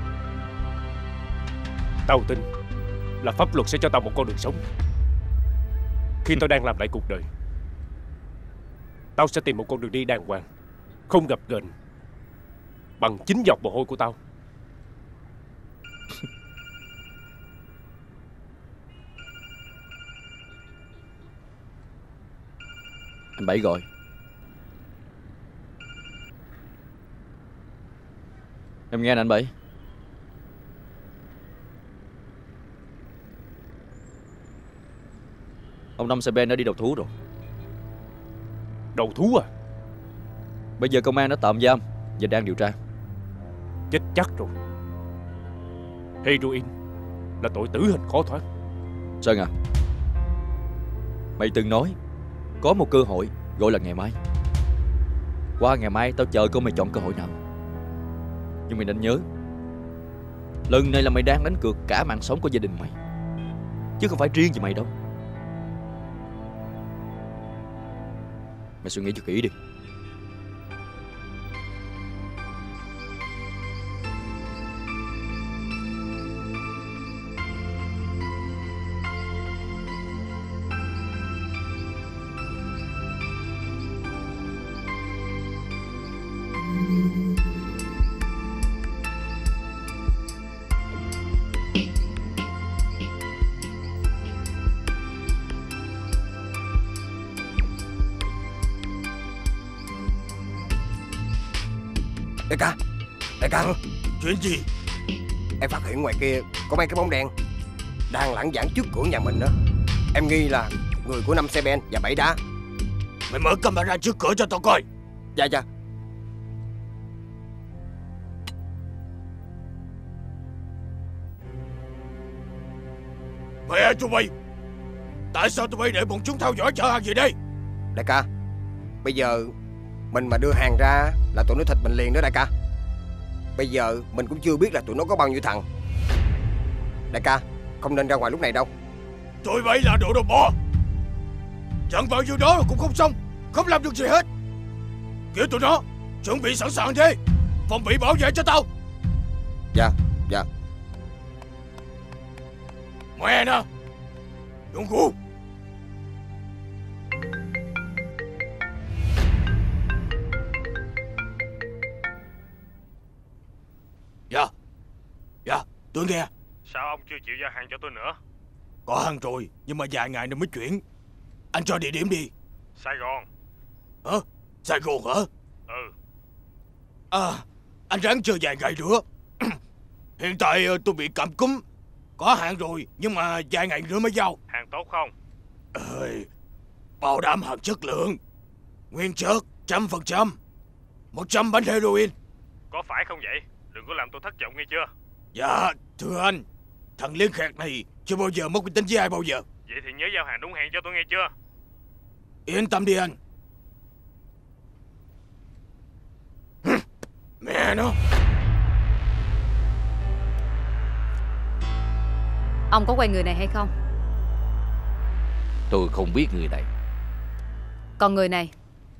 Tao tin là pháp luật sẽ cho tao một con đường sống. Khi tao đang làm lại cuộc đời, tao sẽ tìm một con đường đi đàng hoàng, không gập ghềnh, bằng chính giọt mồ hôi của tao. Anh Bảy gọi. Em nghe nè anh Bảy. Ông Năm Xe Ben đã đi đầu thú rồi. Đầu thú à? Bây giờ công an đã tạm giam và đang điều tra. Chết chắc rồi. Heroin là tội tử hình khó thoát. Sơn à, mày từng nói có một cơ hội gọi là ngày mai. Qua ngày mai tao chờ coi mày chọn cơ hội nào. Nhưng mày nên nhớ, lần này là mày đang đánh cược cả mạng sống của gia đình mày, chứ không phải riêng về mày đâu. Mày suy nghĩ cho kỹ đi. Đại ca, đại ca. Chuyện gì? Em phát hiện ngoài kia có mấy cái bóng đen đang lãng vãng trước cửa nhà mình đó. Em nghi là người của Năm Xe Ben và Bảy Đá. Mày mở camera trước cửa cho tao coi. Dạ dạ. Mẹ cho mày. Tại sao tụi bay để bọn chúng theo dõi chở hàng gì đây? Đại ca, bây giờ mình mà đưa hàng ra là tụi nó thịt mình liền đó đại ca. Bây giờ mình cũng chưa biết là tụi nó có bao nhiêu thằng. Đại ca, không nên ra ngoài lúc này đâu. Tụi bay là đồ đồ bò. Chẳng bao nhiêu đó cũng không xong, không làm được gì hết. Kêu tụi nó chuẩn bị sẵn sàng thế, phòng bị bảo vệ cho tao. Dạ, dạ. Mẹ nè, Đông Cú. Dạ, dạ, tôi nghe. Sao ông chưa chịu giao hàng cho tôi nữa? Có hàng rồi, nhưng mà vài ngày nữa mới chuyển. Anh cho địa điểm đi. Sài Gòn. Hả? Sài Gòn hả? Ừ. À, anh ráng chờ vài ngày nữa. Hiện tại tôi bị cảm cúm. Có hàng rồi, nhưng mà vài ngày nữa mới giao. Hàng tốt không? Ơi, bảo đảm hàng chất lượng. Nguyên chất, trăm phần trăm. Một trăm bánh heroin. Có phải không vậy? Đừng có làm tôi thất vọng nghe chưa? Dạ, thưa anh. Thằng liên khẹt này chưa bao giờ mất uy tín với ai bao giờ. Vậy thì nhớ giao hàng đúng hẹn cho tôi nghe chưa? Yên tâm đi anh. Mẹ nó. Ông có quen người này hay không? Tôi không biết người này. Còn người này?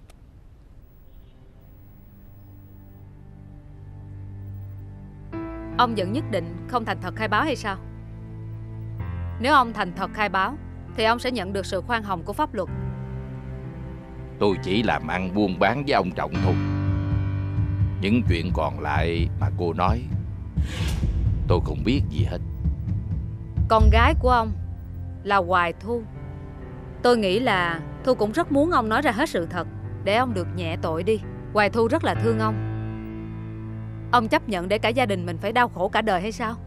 Ông vẫn nhất định không thành thật khai báo hay sao? Nếu ông thành thật khai báo thì ông sẽ nhận được sự khoan hồng của pháp luật. Tôi chỉ làm ăn buôn bán với ông Trọng thôi. Những chuyện còn lại mà cô nói tôi không biết gì hết. Con gái của ông là Hoài Thu. Tôi nghĩ là Thu cũng rất muốn ông nói ra hết sự thật để ông được nhẹ tội đi. Hoài Thu rất là thương ông. Ông chấp nhận để cả gia đình mình phải đau khổ cả đời hay sao?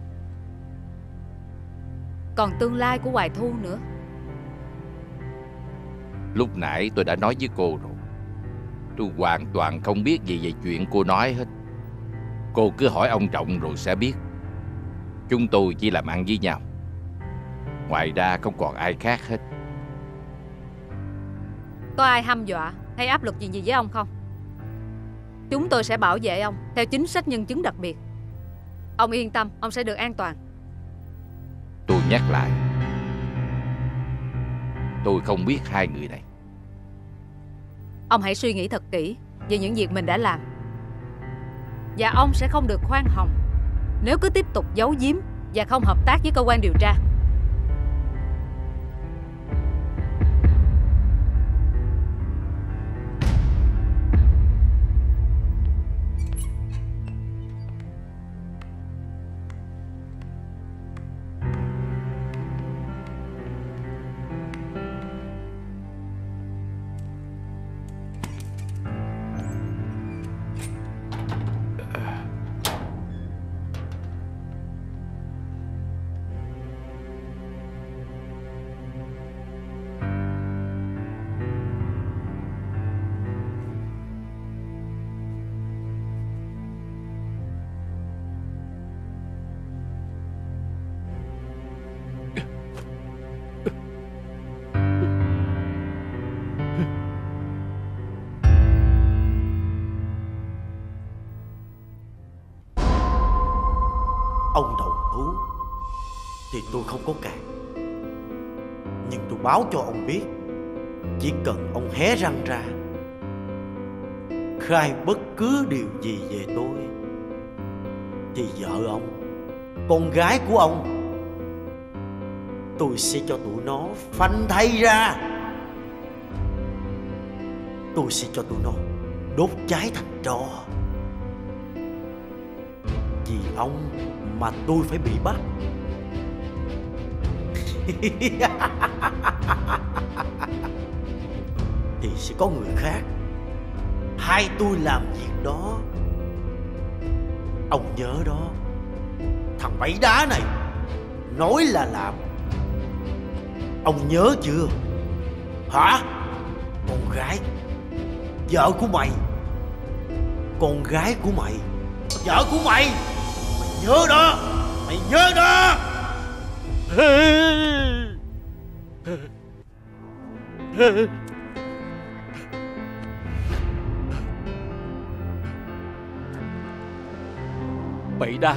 Còn tương lai của Hoài Thu nữa. Lúc nãy tôi đã nói với cô rồi, tôi hoàn toàn không biết gì về chuyện cô nói hết. Cô cứ hỏi ông Trọng rồi sẽ biết. Chúng tôi chỉ làm ăn với nhau, ngoài ra không còn ai khác hết. Có ai hăm dọa hay áp lực gì gì với ông không? Chúng tôi sẽ bảo vệ ông theo chính sách nhân chứng đặc biệt. Ông yên tâm, ông sẽ được an toàn. Tôi nhắc lại, tôi không biết hai người này. Ông hãy suy nghĩ thật kỹ về những việc mình đã làm. Và ông sẽ không được khoan hồng nếu cứ tiếp tục giấu giếm và không hợp tác với cơ quan điều tra. Ông đầu thú thì tôi không có cản, nhưng tôi báo cho ông biết, chỉ cần ông hé răng ra khai bất cứ điều gì về tôi thì vợ ông, con gái của ông, tôi sẽ cho tụi nó phanh thay ra. Tôi sẽ cho tụi nó đốt cháy thành tro. Vì ông mà tôi phải bị bắt. Thì sẽ có người khác thay tôi làm việc đó. Ông nhớ đó, thằng Bảy Đá này nói là làm. Ông nhớ chưa? Hả? Con gái, vợ của mày, con gái của mày, vợ của mày, mày nhớ đó, mày nhớ đó. Bậy đa,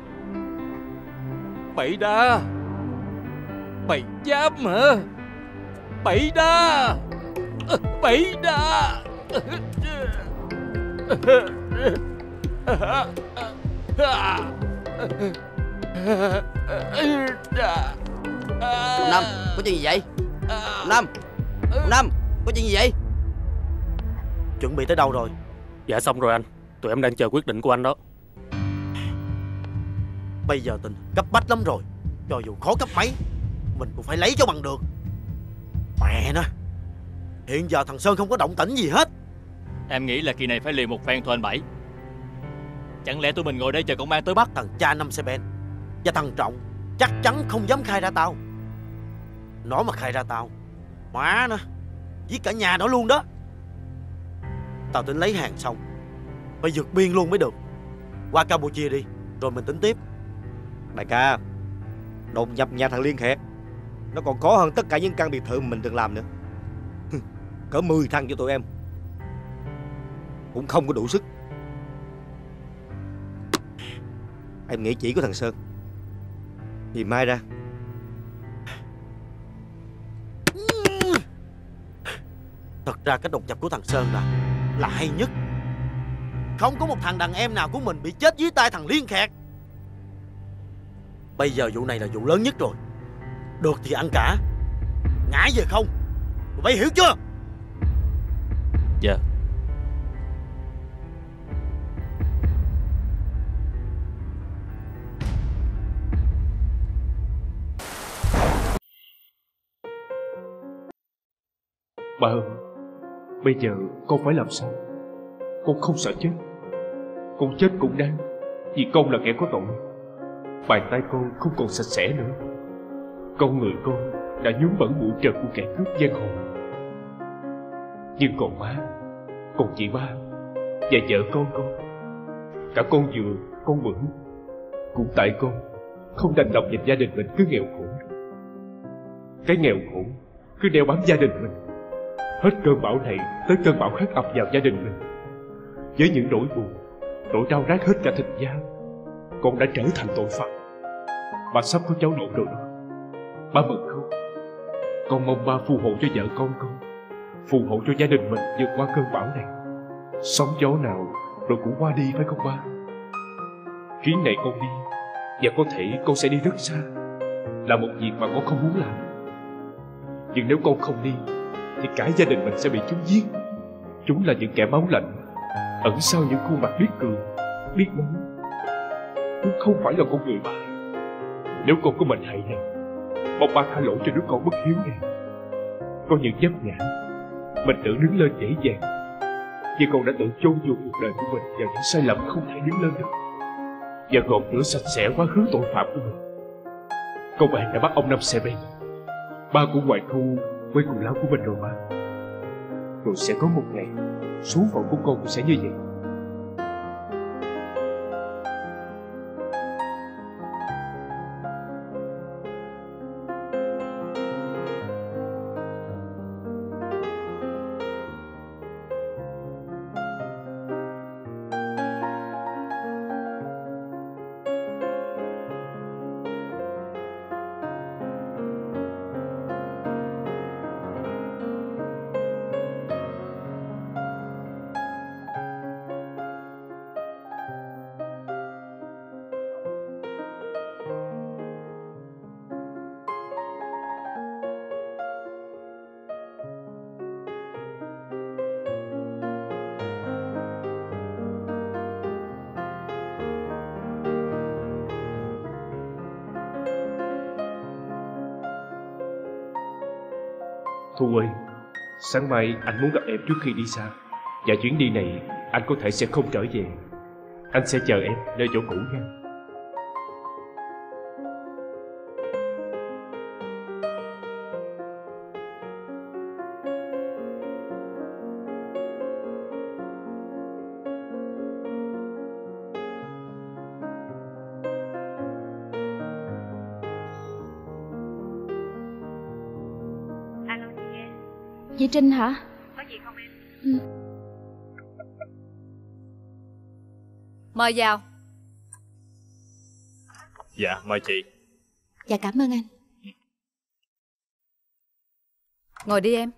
bậy đa, mày dám hả? Bậy đa, bậy đa. Cô Năm, có chuyện gì vậy? Cô Năm, cô Năm, có chuyện gì vậy? Chuẩn bị tới đâu rồi? Dạ xong rồi anh. Tụi em đang chờ quyết định của anh đó. Bây giờ tình cấp bách lắm rồi. Cho dù khó cấp mấy, mình cũng phải lấy cho bằng được. Mẹ nó, hiện giờ thằng Sơn không có động tĩnh gì hết. Em nghĩ là kỳ này phải liều một phen thôi anh Bảy. Chẳng lẽ tụi mình ngồi đây chờ công an tới bắt? Thằng cha năm xe ben và thằng Trọng chắc chắn không dám khai ra tao. Nó mà khai ra tao, má nó giết cả nhà nó luôn đó. Tao tính lấy hàng xong phải vượt biên luôn mới được. Qua Campuchia đi, rồi mình tính tiếp. Đại ca, đột nhập nhà thằng Liên Khẹt nó còn khó hơn tất cả những căn biệt thự mình từng làm nữa. Cỡ mười thằng cho tụi em cũng không có đủ sức. Em nghĩ chỉ có thằng Sơn thì mai ra. Thật ra cái đột nhập của thằng Sơn là Là hay nhất. Không có một thằng đàn em nào của mình bị chết dưới tay thằng Liên Khẹt. Bây giờ vụ này là vụ lớn nhất rồi. Được thì ăn cả, ngã về không. Tụi bay hiểu chưa? Dạ. Ba ơi, bây giờ con phải làm sao? Con không sợ chết. Con chết cũng đáng, vì con là kẻ có tội. Bàn tay con không còn sạch sẽ nữa. Con người con đã nhuốm bẩn bụi trần của kẻ cướp giang hồ. Nhưng còn má, còn chị ba và vợ con con, cả con vừa, con bữa, cũng tại con không đành lòng nhìn gia đình mình cứ nghèo khổ. Cái nghèo khổ cứ đeo bám gia đình mình. Hết cơn bão này tới cơn bão khác ập vào gia đình mình. Với những nỗi buồn, nỗi đau rát hết cả thịt da, con đã trở thành tội phạm. Ba sắp có cháu nội rồi đó. Ba mừng không? Con mong ba phù hộ cho vợ con con, phù hộ cho gia đình mình vượt qua cơn bão này. Sóng gió nào rồi cũng qua đi, phải không ba? Chuyến này con đi, và có thể con sẽ đi rất xa, là một việc mà con không muốn làm. Nhưng nếu con không đi thì cả gia đình mình sẽ bị chúng giết. Chúng là những kẻ máu lạnh, ẩn sau những khuôn mặt biết cười, biết nói. Chúng không phải là con người ba. Nếu con có mệnh hệ này, mong ba tha lỗi cho đứa con bất hiếu này. Có những vấp ngã, mình tự đứng lên dễ dàng, nhưng con đã tự chôn vùi cuộc đời của mình vào những sai lầm không thể đứng lên được, và gột rửa sạch sẽ quá khứ tội phạm của mình. Công an đã bắt ông Năm Xe Ben. Ba của ngoại khu quê cùng lão của mình rồi ba. Rồi sẽ có một ngày số phận của con cũng sẽ như vậy. Thu ơi, sáng mai anh muốn gặp em trước khi đi xa. Và chuyến đi này anh có thể sẽ không trở về. Anh sẽ chờ em nơi chỗ cũ nha. Chị Trinh hả? Có gì không em? Ừ. Mời vào. Dạ, mời chị. Dạ cảm ơn anh. Ngồi đi em.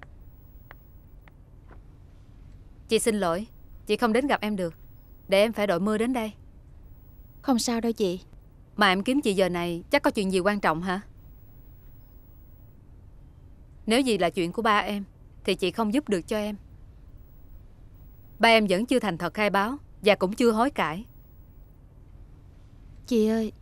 Chị xin lỗi, chị không đến gặp em được. Để em phải đội mưa đến đây. Không sao đâu chị. Mà em kiếm chị giờ này chắc có chuyện gì quan trọng hả? Nếu gì là chuyện của ba em thì chị không giúp được cho em. Ba em vẫn chưa thành thật khai báo và cũng chưa hối cải. Chị ơi,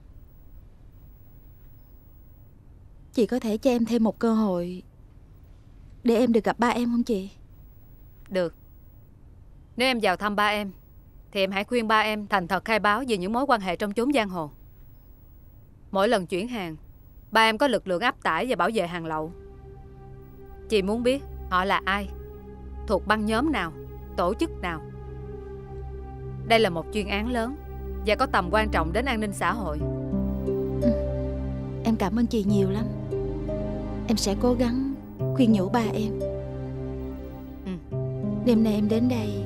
chị có thể cho em thêm một cơ hội để em được gặp ba em không chị? Được. Nếu em vào thăm ba em thì em hãy khuyên ba em thành thật khai báo về những mối quan hệ trong chốn giang hồ. Mỗi lần chuyển hàng, ba em có lực lượng áp tải và bảo vệ hàng lậu. Chị muốn biết họ là ai, thuộc băng nhóm nào, tổ chức nào. Đây là một chuyên án lớn và có tầm quan trọng đến an ninh xã hội. Ừ. Em cảm ơn chị nhiều lắm. Em sẽ cố gắng khuyên nhủ ba em. Ừ. Đêm nay em đến đây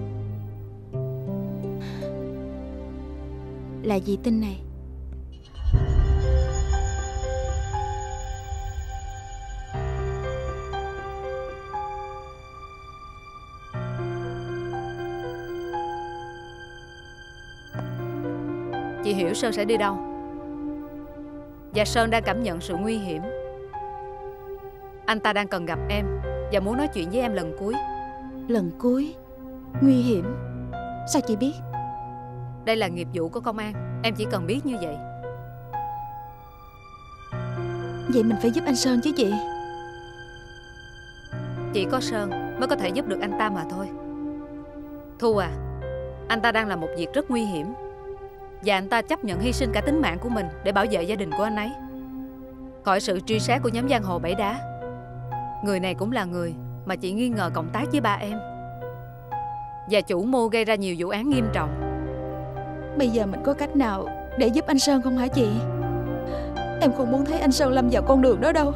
là vì tin này. Chị hiểu Sơn sẽ đi đâu. Và Sơn đang cảm nhận sự nguy hiểm. Anh ta đang cần gặp em và muốn nói chuyện với em lần cuối. Lần cuối? Nguy hiểm? Sao chị biết? Đây là nghiệp vụ của công an. Em chỉ cần biết như vậy. Vậy mình phải giúp anh Sơn chứ chị. Chỉ có Sơn mới có thể giúp được anh ta mà thôi. Thu à, anh ta đang làm một việc rất nguy hiểm. Và anh ta chấp nhận hy sinh cả tính mạng của mình để bảo vệ gia đình của anh ấy khỏi sự truy sát của nhóm giang hồ Bảy Đá. Người này cũng là người mà chị nghi ngờ cộng tác với ba em và chủ mưu gây ra nhiều vụ án nghiêm trọng. Bây giờ mình có cách nào để giúp anh Sơn không hả chị? Em không muốn thấy anh Sơn lâm vào con đường đó đâu.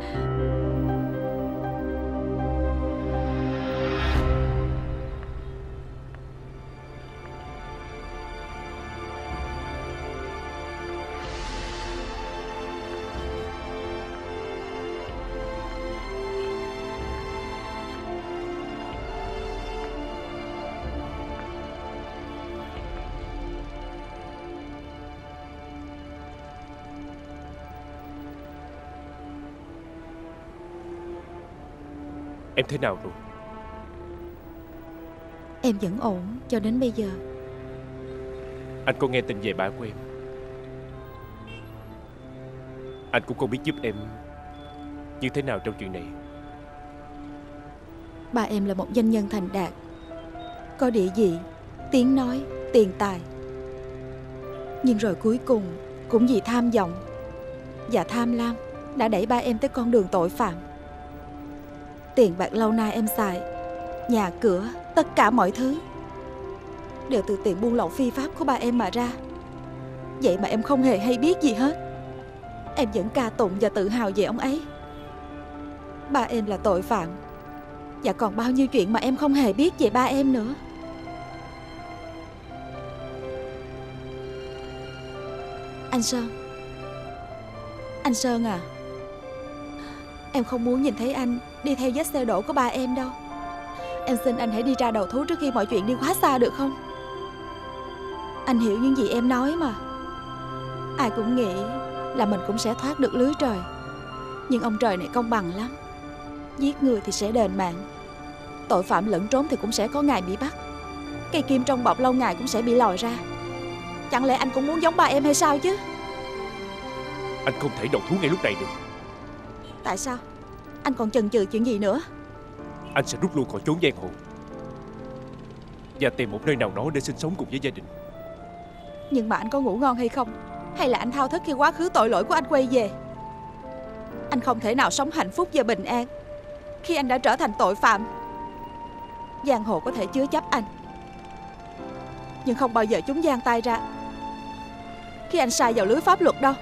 Em thế nào rồi? Em vẫn ổn cho đến bây giờ. Anh có nghe tin về ba của em. Anh cũng không biết giúp em như thế nào trong chuyện này. Ba em là một doanh nhân thành đạt, có địa vị, tiếng nói, tiền tài. Nhưng rồi cuối cùng cũng vì tham vọng và tham lam đã đẩy ba em tới con đường tội phạm. Tiền bạc lâu nay em xài, nhà cửa, tất cả mọi thứ đều từ tiền buôn lậu phi pháp của ba em mà ra. Vậy mà em không hề hay biết gì hết. Em vẫn ca tụng và tự hào về ông ấy. Ba em là tội phạm, và còn bao nhiêu chuyện mà em không hề biết về ba em nữa. Anh Sơn, anh Sơn à, em không muốn nhìn thấy anh đi theo vết xe đổ của ba em đâu. Em xin anh hãy đi ra đầu thú trước khi mọi chuyện đi quá xa được không? Anh hiểu những gì em nói mà. Ai cũng nghĩ là mình cũng sẽ thoát được lưới trời. Nhưng ông trời này công bằng lắm. Giết người thì sẽ đền mạng. Tội phạm lẫn trốn thì cũng sẽ có ngày bị bắt. Cây kim trong bọc lâu ngày cũng sẽ bị lòi ra. Chẳng lẽ anh cũng muốn giống ba em hay sao chứ? Anh không thể đầu thú ngay lúc này được. Tại sao? Anh còn chần chừ chuyện gì nữa? Anh sẽ rút lui khỏi chốn giang hồ và tìm một nơi nào đó để sinh sống cùng với gia đình. Nhưng mà anh có ngủ ngon hay không? Hay là anh thao thức khi quá khứ tội lỗi của anh quay về? Anh không thể nào sống hạnh phúc và bình an khi anh đã trở thành tội phạm. Giang hồ có thể chứa chấp anh, nhưng không bao giờ chúng giang tay ra khi anh sai vào lưới pháp luật đâu.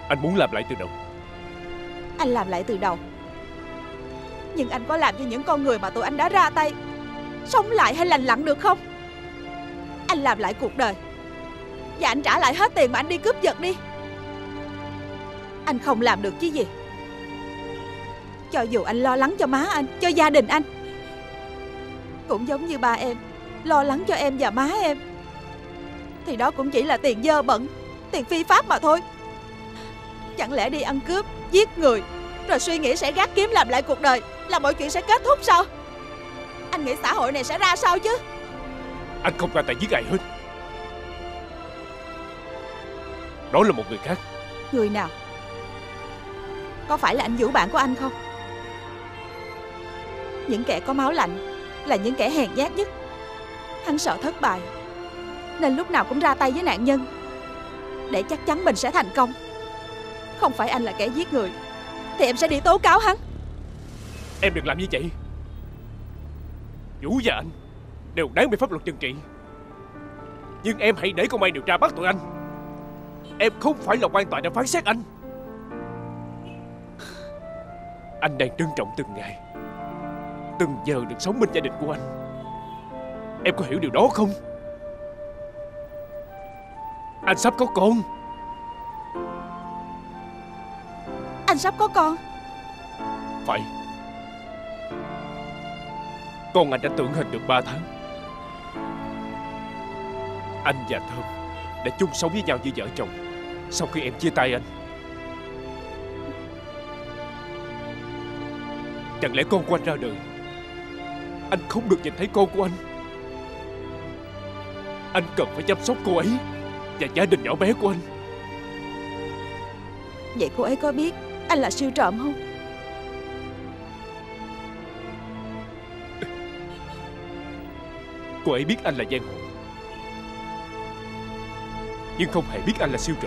Anh muốn làm lại từ đầu. Anh làm lại từ đầu, nhưng anh có làm cho những con người mà tụi anh đã ra tay sống lại hay lành lặn được không? Anh làm lại cuộc đời, và anh trả lại hết tiền mà anh đi cướp giật đi. Anh không làm được chứ gì. Cho dù anh lo lắng cho má anh, cho gia đình anh, cũng giống như ba em lo lắng cho em và má em, thì đó cũng chỉ là tiền dơ bẩn, tiền phi pháp mà thôi. Chẳng lẽ đi ăn cướp, giết người, rồi suy nghĩ sẽ gác kiếm làm lại cuộc đời là mọi chuyện sẽ kết thúc sao? Anh nghĩ xã hội này sẽ ra sao chứ? Anh không ra tay giết ai hết. Đó là một người khác. Người nào? Có phải là anh Vũ bạn của anh không? Những kẻ có máu lạnh là những kẻ hèn nhát nhất. Hắn sợ thất bại nên lúc nào cũng ra tay với nạn nhân, để chắc chắn mình sẽ thành công. Không phải anh là kẻ giết người thì em sẽ đi tố cáo hắn. Em đừng làm như vậy. Vũ và anh đều đáng bị pháp luật trừng trị, nhưng em hãy để công an điều tra bắt tụi anh. Em không phải là quan tòa để phán xét anh. Anh đang trân trọng từng ngày, từng giờ được sống bên gia đình của anh. Em có hiểu điều đó không? Anh sắp có con. Anh sắp có con? Phải. Con anh đã tưởng hình được ba tháng. Anh và Thơm đã chung sống với nhau như vợ chồng sau khi em chia tay anh. Chẳng lẽ con của anh ra đời, anh không được nhìn thấy con của anh? Anh cần phải chăm sóc cô ấy và gia đình nhỏ bé của anh. Vậy cô ấy có biết anh là siêu trộm không? Cô ấy biết anh là giang hồ, nhưng không hề biết anh là siêu trộm.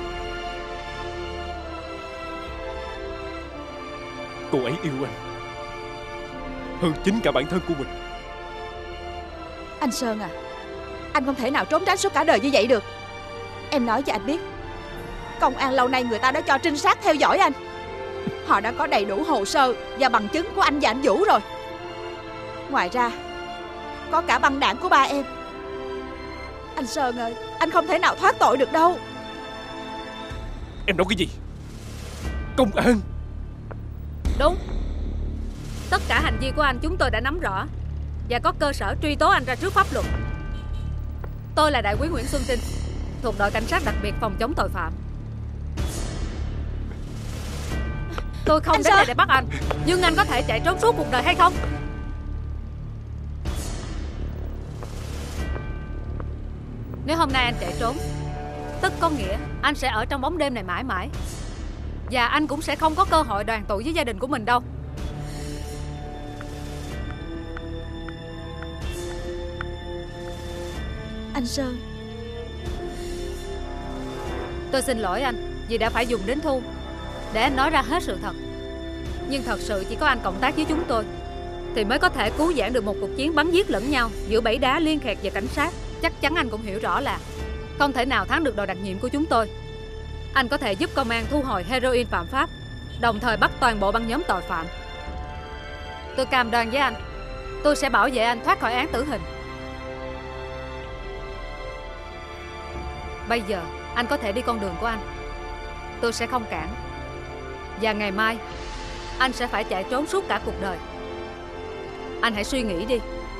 Cô ấy yêu anh hơn chính cả bản thân của mình. Anh Sơn à, anh không thể nào trốn tránh suốt cả đời như vậy được. Em nói cho anh biết, công an lâu nay người ta đã cho trinh sát theo dõi anh. Họ đã có đầy đủ hồ sơ và bằng chứng của anh và anh Vũ rồi. Ngoài ra có cả băng đảng của ba em. Anh Sơn ơi, anh không thể nào thoát tội được đâu. Em nói cái gì? Công an? Đúng. Tất cả hành vi của anh chúng tôi đã nắm rõ và có cơ sở truy tố anh ra trước pháp luật. Tôi là đại úy Nguyễn Xuân Trinh, thuộc đội cảnh sát đặc biệt phòng chống tội phạm. Tôi không đến đây để bắt anh, nhưng anh có thể chạy trốn suốt cuộc đời hay không? Nếu hôm nay anh chạy trốn, tức có nghĩa anh sẽ ở trong bóng đêm này mãi mãi, và anh cũng sẽ không có cơ hội đoàn tụ với gia đình của mình đâu. Anh Sơn, tôi xin lỗi anh vì đã phải dùng đến Thu để anh nói ra hết sự thật. Nhưng thật sự chỉ có anh cộng tác với chúng tôi thì mới có thể cứu vãn được một cuộc chiến bắn giết lẫn nhau giữa Bảy Đá, Liên Khẹt và cảnh sát. Chắc chắn anh cũng hiểu rõ là không thể nào thắng được đội đặc nhiệm của chúng tôi. Anh có thể giúp công an thu hồi heroin phạm pháp, đồng thời bắt toàn bộ băng nhóm tội phạm. Tôi cam đoan với anh, tôi sẽ bảo vệ anh thoát khỏi án tử hình. Bây giờ anh có thể đi con đường của anh, tôi sẽ không cản. Và ngày mai anh sẽ phải chạy trốn suốt cả cuộc đời. Anh hãy suy nghĩ đi.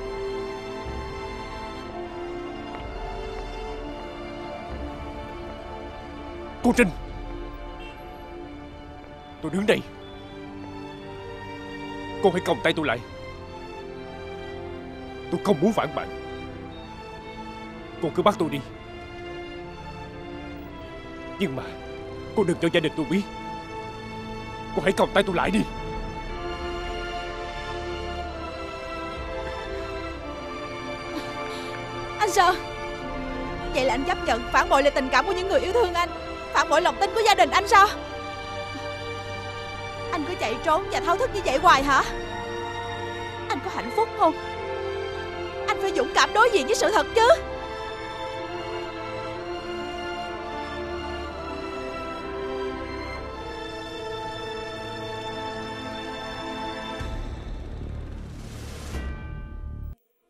Cô Trinh, tôi đứng đây, cô hãy còng tay tôi lại. Tôi không muốn phản bội. Cô cứ bắt tôi đi, nhưng mà cô đừng cho gia đình tôi biết. Cô hãy còng tay tôi lại đi. Anh Sơn, vậy là anh chấp nhận phản bội lời tình cảm của những người yêu thương anh, phản bội lòng tin của gia đình anh sao? Anh cứ chạy trốn và thao thức như vậy hoài hả? Anh có hạnh phúc không? Anh phải dũng cảm đối diện với sự thật chứ.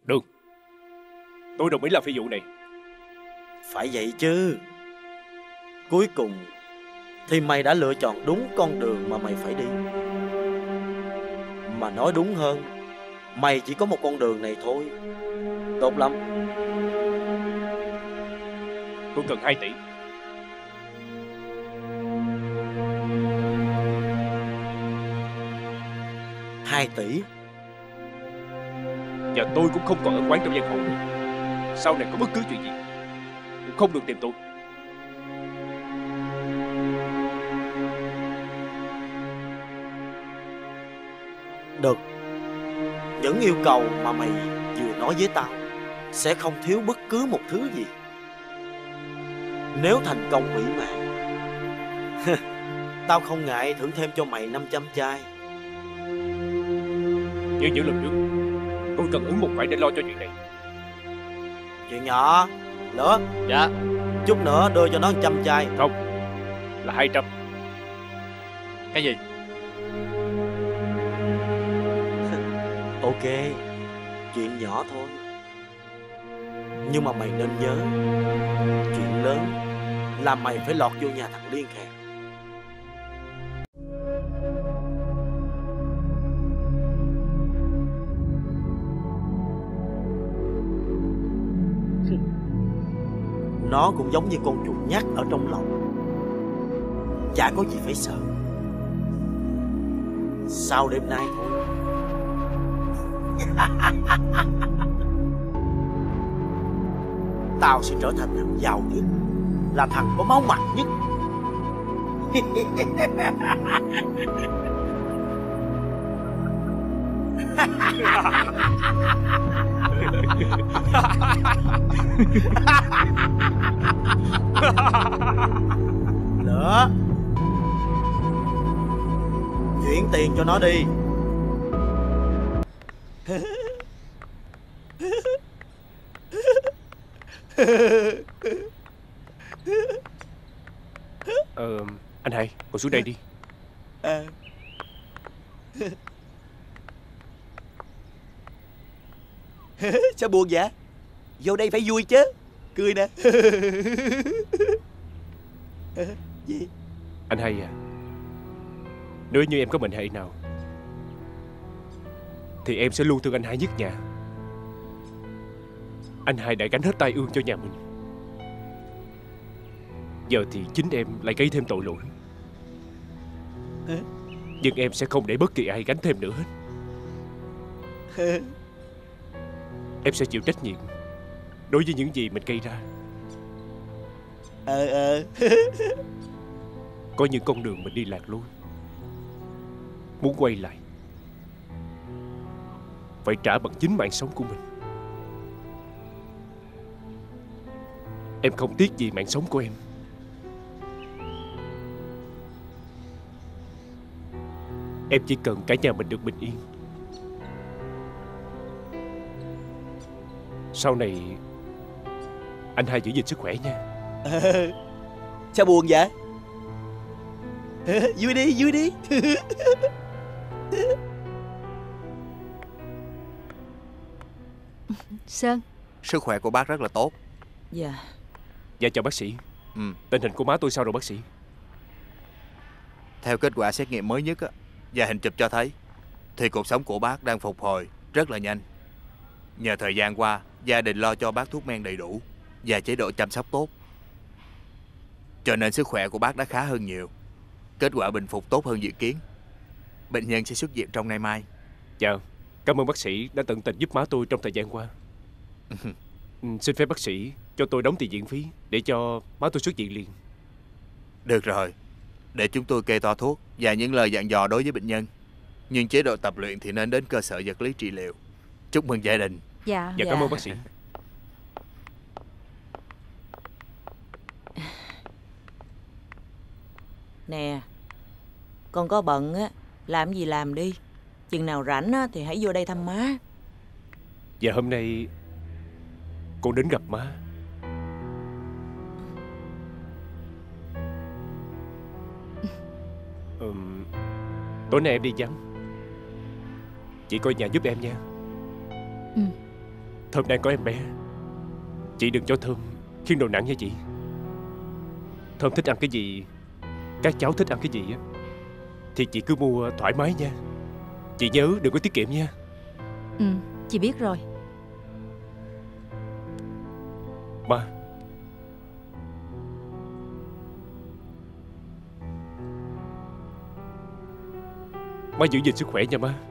Được, tôi đồng ý làm phi vụ này. Phải vậy chứ. Cuối cùng thì mày đã lựa chọn đúng con đường mà mày phải đi. Mà nói đúng hơn, mày chỉ có một con đường này thôi. Tốt lắm. Tôi cần hai tỷ. Hai tỷ? Và tôi cũng không còn ở quán trong giang hồ nữa. Sau này có bất cứ chuyện gì cũng không được tìm tôi. Được. Những yêu cầu mà mày vừa nói với tao sẽ không thiếu bất cứ một thứ gì. Nếu thành công mỹ mãn, tao không ngại thưởng thêm cho mày năm trăm chai. Như những lần trước, tôi cần ứng một khoản để lo cho chuyện này. Chuyện nhỏ. Lửa. Dạ. Chút nữa đưa cho nó một trăm chai. Không, là hai trăm. Cái gì? Ok, chuyện nhỏ thôi. Nhưng mà mày nên nhớ, chuyện lớn là mày phải lọt vô nhà thằng Liên Khẹt. Nó cũng giống như con chuột nhắt ở trong lòng, chả có gì phải sợ. Sau đêm nay thôi. Tao sẽ trở thành thằng giàu nhất, là thằng có máu mặt nhất. Nữa, chuyển tiền cho nó đi. Ờ, anh hai, ngồi xuống đây đi. À. Sao buồn vậy? Vô đây phải vui chứ. Cười nè. Gì? Anh hai à, nếu như em có mệnh hệ nào thì em sẽ luôn thương anh hai nhất nhà. Anh hai đã gánh hết tai ương cho nhà mình. Giờ thì chính em lại gây thêm tội lỗi. Nhưng em sẽ không để bất kỳ ai gánh thêm nữa hết. Em sẽ chịu trách nhiệm đối với những gì mình gây ra. Ờ ờ. Có những con đường mình đi lạc lối, muốn quay lại phải trả bằng chính mạng sống của mình. Em không tiếc gì mạng sống của em. Em chỉ cần cả nhà mình được bình yên. Sau này anh hai giữ gìn sức khỏe nha. À, sao buồn vậy? Vui đi, vui đi. Sơn. Sức khỏe của bác rất là tốt. Dạ. Dạ chào bác sĩ. Ừ. Tình hình của má tôi sao rồi bác sĩ? Theo kết quả xét nghiệm mới nhất á, và hình chụp cho thấy, thì cuộc sống của bác đang phục hồi rất là nhanh. Nhờ thời gian qua, gia đình lo cho bác thuốc men đầy đủ và chế độ chăm sóc tốt, cho nên sức khỏe của bác đã khá hơn nhiều. Kết quả bình phục tốt hơn dự kiến. Bệnh nhân sẽ xuất viện trong ngày mai. Dạ, cảm ơn bác sĩ đã tận tình giúp má tôi trong thời gian qua. Ừ, xin phép bác sĩ cho tôi đóng tiền viện phí để cho má tôi xuất viện liền. Được rồi, để chúng tôi kê toa thuốc và những lời dặn dò đối với bệnh nhân. Nhưng chế độ tập luyện thì nên đến cơ sở vật lý trị liệu. Chúc mừng gia đình. Dạ. Dạ, cảm ơn bác sĩ. Nè, con có bận á, làm gì làm đi. Chừng nào rảnh á, thì hãy vô đây thăm má. Dạ hôm nay con đến gặp má. Ừm, tối nay em đi vắng, chị coi nhà giúp em nha. Ừ. Thơm đang có em bé. Chị đừng cho Thơm khiêng đồ nặng nha chị. Thơm thích ăn cái gì, các cháu thích ăn cái gì á, thì chị cứ mua thoải mái nha. Chị nhớ đừng có tiết kiệm nha. Ừ, chị biết rồi. Ba. Má giữ gìn sức khỏe nha má.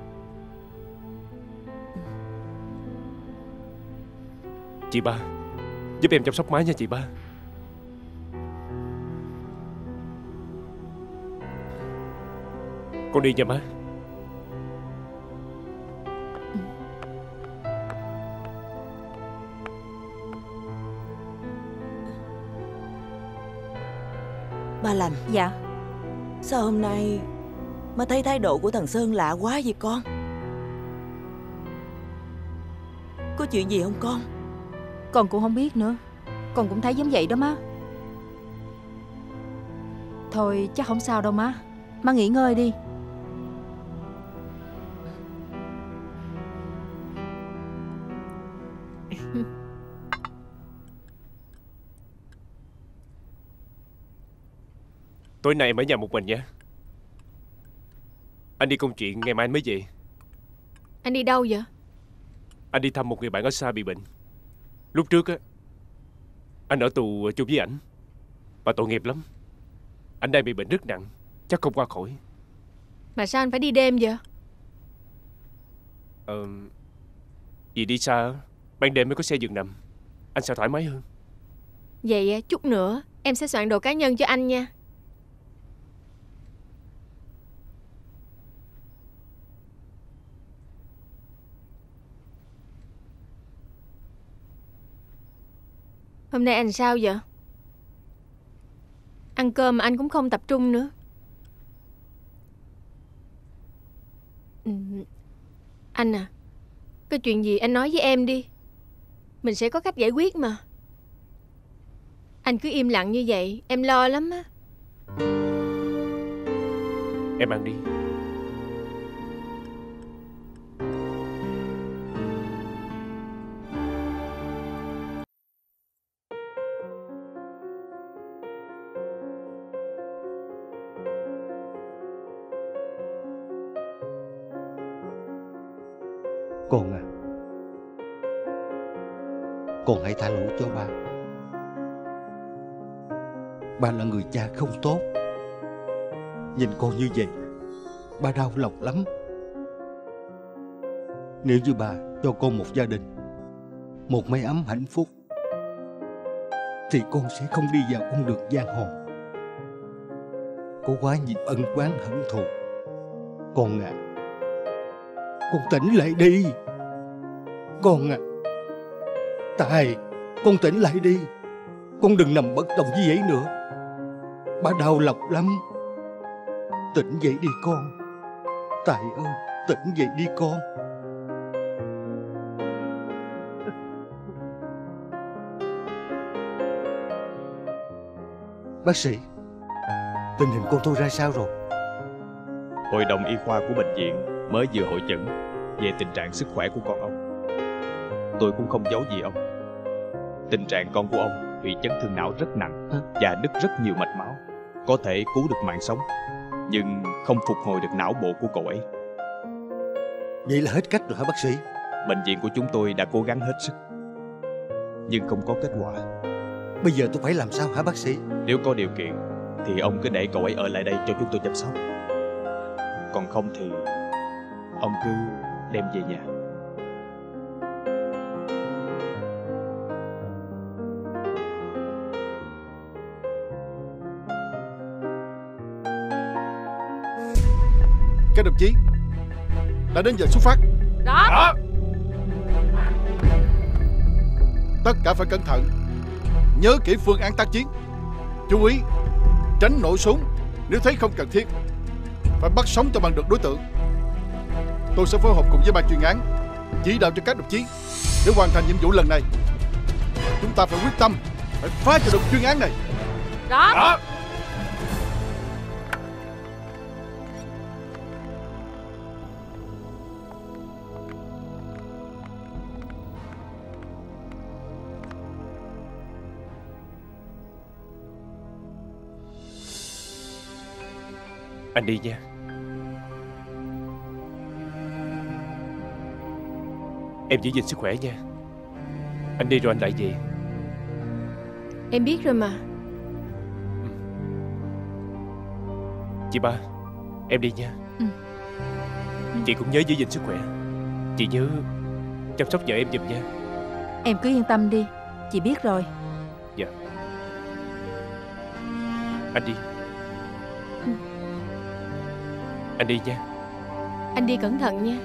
Chị ba, giúp em chăm sóc má nha chị ba. Con đi nha má. Ba Lành. Dạ. Sao hôm nay má thấy thái độ của thằng Sơn lạ quá vậy con? Có chuyện gì không con? Con cũng không biết nữa. Con cũng thấy giống vậy đó má. Thôi chắc không sao đâu má. Má nghỉ ngơi đi. Tối nay em ở nhà một mình nha. Anh đi công chuyện, ngày mai anh mới về. Anh đi đâu vậy? Anh đi thăm một người bạn ở xa bị bệnh. Lúc trước á, anh ở tù chung với ảnh, và tội nghiệp lắm. Anh đang bị bệnh rất nặng, chắc không qua khỏi. Mà sao anh phải đi đêm vậy? Ờ, vì đi xa, ban đêm mới có xe giường nằm, anh sẽ thoải mái hơn. Vậy chút nữa em sẽ soạn đồ cá nhân cho anh nha. Hôm nay anh sao vậy? Ăn cơm mà anh cũng không tập trung nữa. Ừ. Anh à, có chuyện gì anh nói với em đi. Mình sẽ có cách giải quyết mà. Anh cứ im lặng như vậy, em lo lắm á. Em ăn đi. Con à, con hãy thả lỗi cho ba. Ba là người cha không tốt. Nhìn con như vậy, ba đau lòng lắm. Nếu như bà cho con một gia đình, một mái ấm hạnh phúc, thì con sẽ không đi vào con đường giang hồ. Có quá nhiều ân oán hận thù. Con à, con tỉnh lại đi. Con à, Tài, con tỉnh lại đi. Con đừng nằm bất động như vậy nữa. Ba đau lòng lắm. Tỉnh dậy đi con. Tài ơi, tỉnh dậy đi con. Bác sĩ, tình hình con tôi ra sao rồi? Hội đồng y khoa của bệnh viện mới vừa hội chẩn về tình trạng sức khỏe của con ông. Tôi cũng không giấu gì ông. Tình trạng con của ông bị chấn thương não rất nặng và đứt rất nhiều mạch máu, có thể cứu được mạng sống, nhưng không phục hồi được não bộ của cậu ấy. Vậy là hết cách rồi hả bác sĩ? Bệnh viện của chúng tôi đã cố gắng hết sức, nhưng không có kết quả. Bây giờ tôi phải làm sao hả bác sĩ? Nếu có điều kiện thì ông cứ để cậu ấy ở lại đây cho chúng tôi chăm sóc. Còn không thì ông cứ đem về nhà. Các đồng chí, đã đến giờ xuất phát. Đó, Đó. Tất cả phải cẩn thận, nhớ kỹ phương án tác chiến. Chú ý tránh nổ súng nếu thấy không cần thiết. Phải bắt sống cho bằng được đối tượng. Tôi sẽ phối hợp cùng với ban chuyên án chỉ đạo cho các đồng chí để hoàn thành nhiệm vụ lần này. Chúng ta phải quyết tâm, phải phá cho được chuyên án này. Đó, Đó. Anh đi nha. Em giữ gìn sức khỏe nha. Anh đi rồi anh lại về. Em biết rồi mà. Chị Ba, em đi nha. Ừ. Chị cũng nhớ giữ gìn sức khỏe. Chị nhớ chăm sóc vợ em giùm nha. Em cứ yên tâm đi, chị biết rồi. Dạ. Anh đi. Ừ. Anh đi nha. Anh đi cẩn thận nha.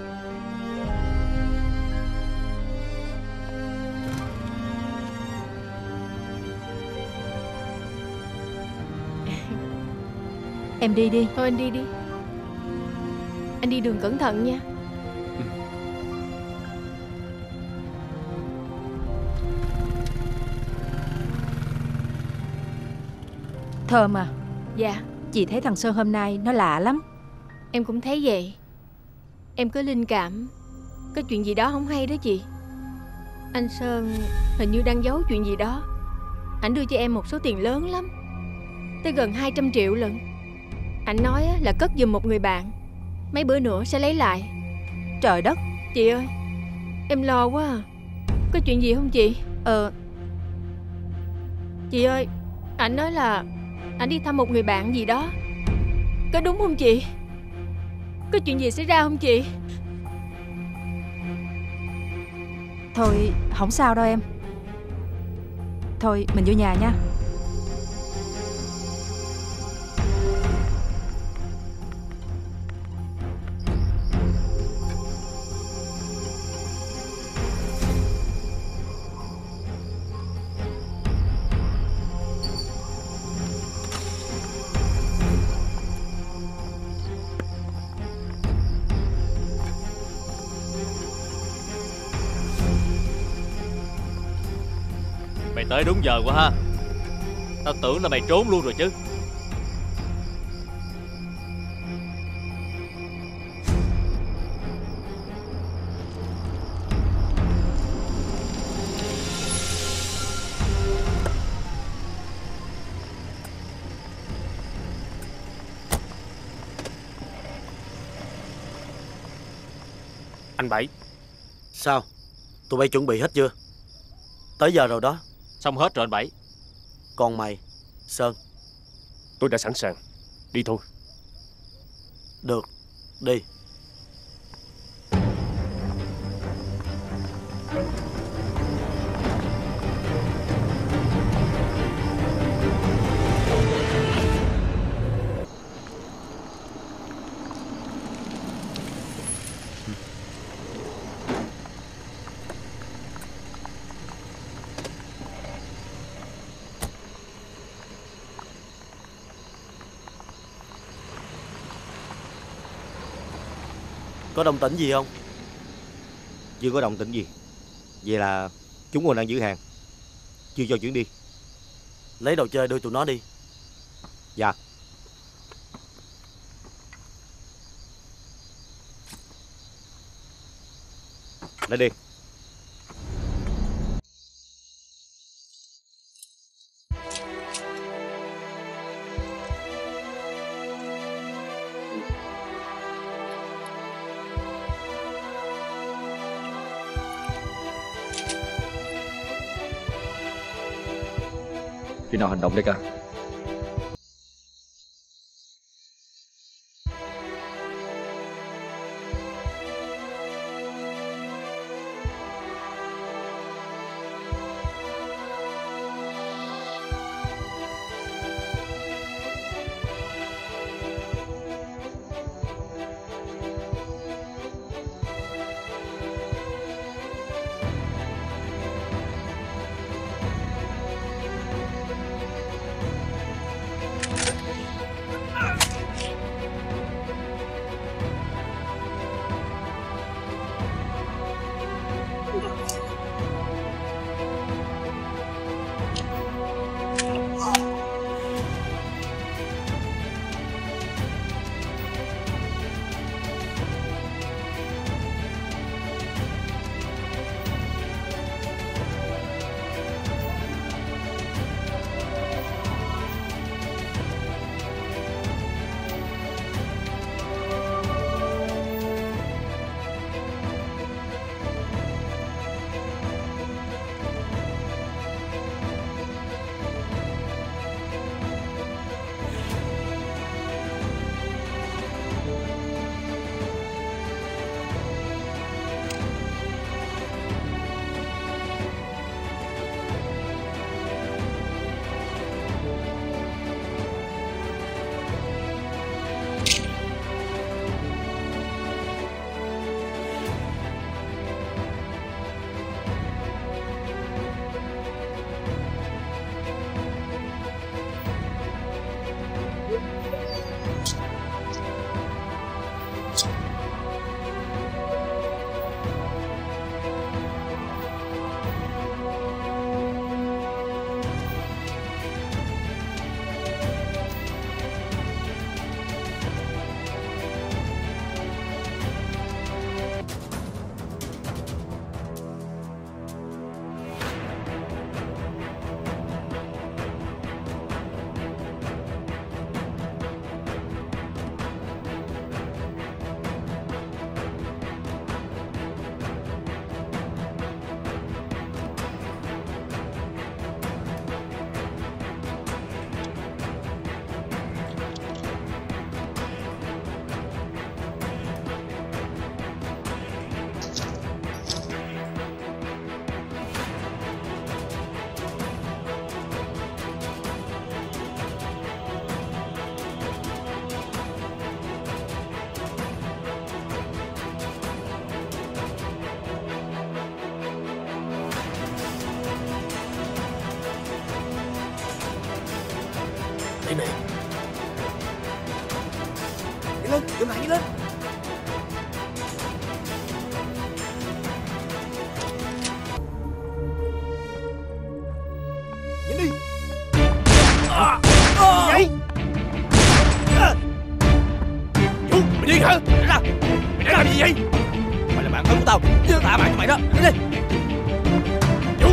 Em đi đi. Thôi anh đi đi. Anh đi đường cẩn thận nha. Thơm à. Dạ. Chị thấy thằng Sơn hôm nay nó lạ lắm. Em cũng thấy vậy. Em có linh cảm có chuyện gì đó không hay đó chị. Anh Sơn hình như đang giấu chuyện gì đó. Ảnh đưa cho em một số tiền lớn lắm, tới gần hai trăm triệu lận. Ảnh nói là cất giùm một người bạn, mấy bữa nữa sẽ lấy lại. Trời đất. Chị ơi, em lo quá à. Có chuyện gì không chị? Ờ Chị ơi, ảnh nói là ảnh đi thăm một người bạn gì đó. Có đúng không chị? Có chuyện gì xảy ra không chị? Thôi không sao đâu em. Thôi mình vô nhà nha. Mày tới đúng giờ quá ha. Tao tưởng là mày trốn luôn rồi chứ. Anh Bảy. Sao? Tụi bay chuẩn bị hết chưa? Tới giờ rồi đó. Xong hết rồi anh Bảy. Còn mày, Sơn? Tôi đã sẵn sàng. Đi thôi. Được, đi. Có động tĩnh gì không? Chưa có động tĩnh gì. Vậy là chúng còn đang giữ hàng, chưa cho chuyển đi. Lấy đồ chơi đưa tụi nó đi. Dạ. Lấy đi. Khi nào hành động đây ca? cái này. Nhanh lên, dừng lại, nhanh lên. Nhanh đi. À, à. Gì vậy? Chú, mày điên hả? Mày ra. Mày làm gì vậy? Mày là bạn thân của tao. Tao tạ bạn cho mày đó. Đi đi. Chú.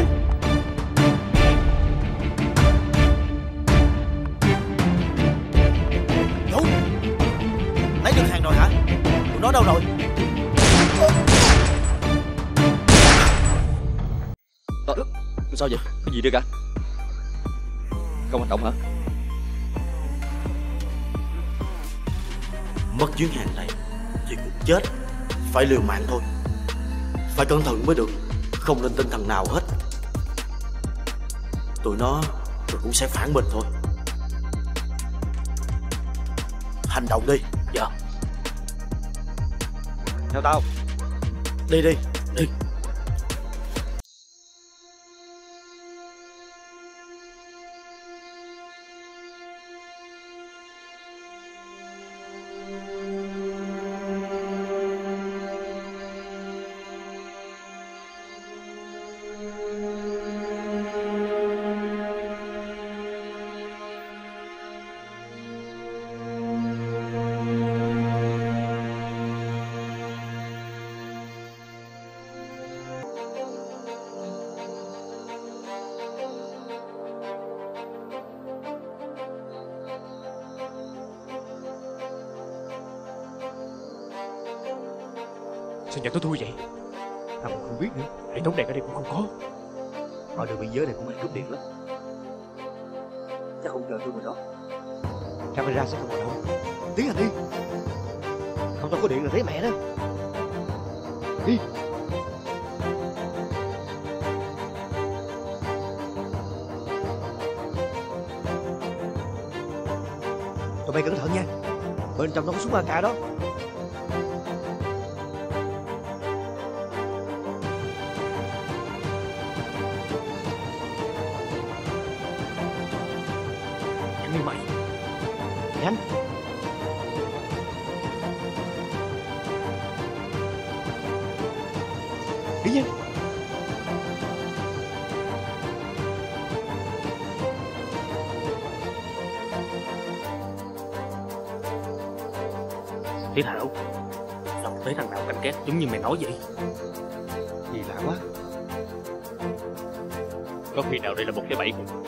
Chú. Lấy được hàng rồi hả? Tụi nó đâu rồi? Ờ, sao vậy? Có gì đây cả? Không hoạt động hả? Mất chuyến hàng này thì cũng chết. Phải liều mạng thôi. Phải cẩn thận mới được. Không nên tin thằng nào hết. Tụi nó rồi cũng sẽ phản mình thôi. Hành động đi. Dạ. Theo tao. Đi đi. Đi. Sao nhà tôi thua vậy? Tao cũng không biết nữa. Hệ thống đèn ở đây cũng không có. Ở đường biên giới này cũng hay cướp điện lắm. Chắc không chờ tôi rồi đó. Camera sẽ không hoạt động. Tiến hành đi. Không tao có điện là thấy mẹ đó. Đi. Tụi bay cẩn thận nha. Bên trong nó có súng a ca đó. Nhanh mày. Nhanh. Đi nhanh. Thế Thảo, sao không thấy thằng nào canh gác giống như mày nói vậy? Gì lạ quá. Có khi nào đây là một cái bẫy không?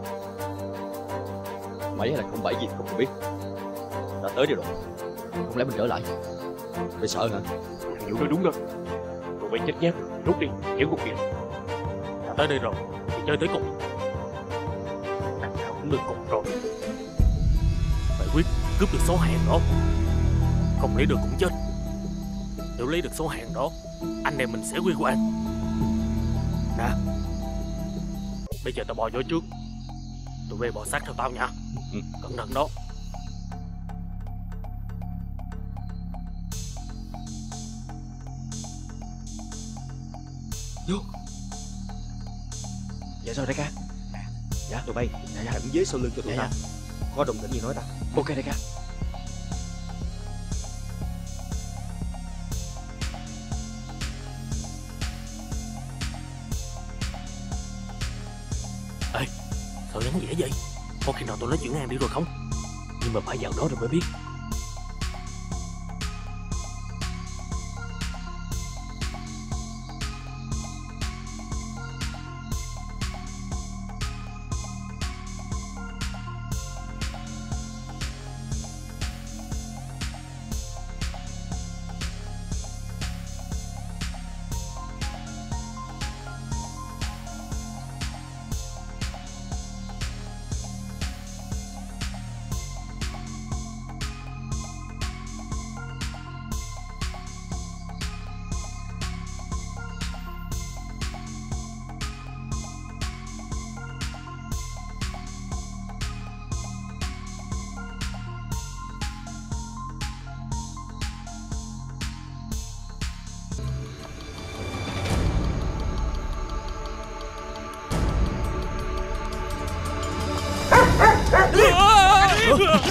Bẫy hay là không bẫy gì không biết. Đã tới đây rồi. Không lẽ mình trở lại? Mày sợ hả? Thằng Vũ nói đúng đó. Tụi bay chết nhát, rút đi, kéo cục kìa. Đã tới đây rồi, thì chơi tới cùng. Đằng nào cũng được cùng rồi. Phải quyết cướp được số hàng đó. Không lấy được cũng chết. Nếu lấy được số hàng đó, anh em mình sẽ quy quan. Nè, bây giờ tao bò vô trước. Tụi bay bò sát theo tao nha. Ừ. Cẩn thận đó. Vô. Dạ sao đại ca? Dạ tụi bay hãy dưới sau lưng cho tụi Dạ, tao. Có đồng tĩnh gì nói ta. Ok đại ca. Ê, sao nhắn dễ vậy? Có khi nào tôi lấy chuyển hàng đi rồi không? Nhưng mà phải vào đó rồi mới biết.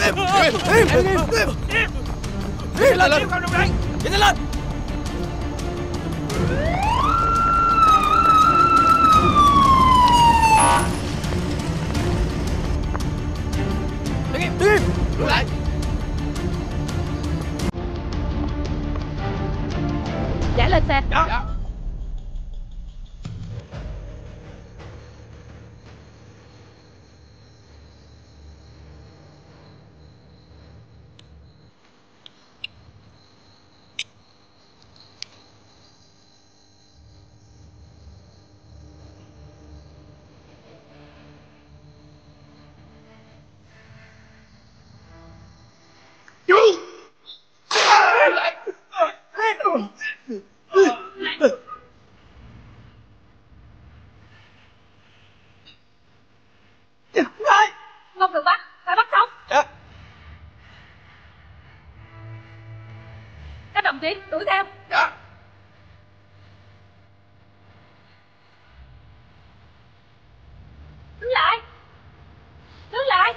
Im! Im! Im! Im! Im! Lên! Im! Không được đấy! Chạy lên! Đứng im! Đứng im! Lùi lại! Giải lên xe. Dạ. Dạ. Không được bắt, phải bắt sống. Dạ. Các đồng chí đuổi theo. Dạ. Đứng lại. Đứng lại.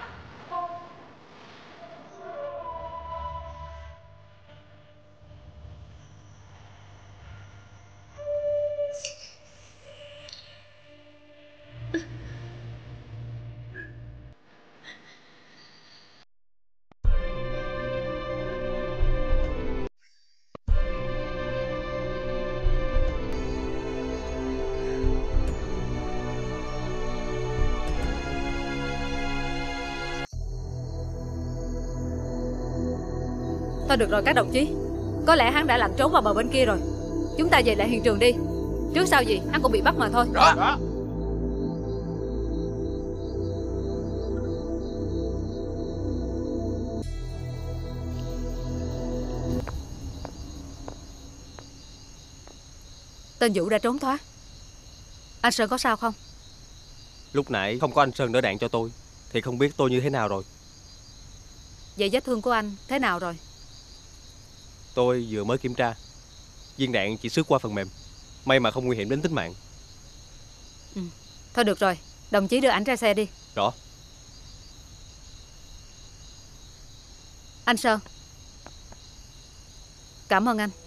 Thôi được rồi các đồng chí, có lẽ hắn đã lặn trốn vào bờ bên kia rồi. Chúng ta về lại hiện trường đi. Trước sau gì hắn cũng bị bắt mà thôi. Đó, đó. Tên Vũ đã trốn thoát. Anh Sơn có sao không? Lúc nãy không có anh Sơn đỡ đạn cho tôi thì không biết tôi như thế nào rồi. Vậy vết thương của anh thế nào rồi? Tôi vừa mới kiểm tra, viên đạn chỉ xước qua phần mềm. May mà không nguy hiểm đến tính mạng. Ừ. Thôi được rồi, đồng chí đưa ảnh ra xe đi. Rõ. Anh Sơn, cảm ơn anh.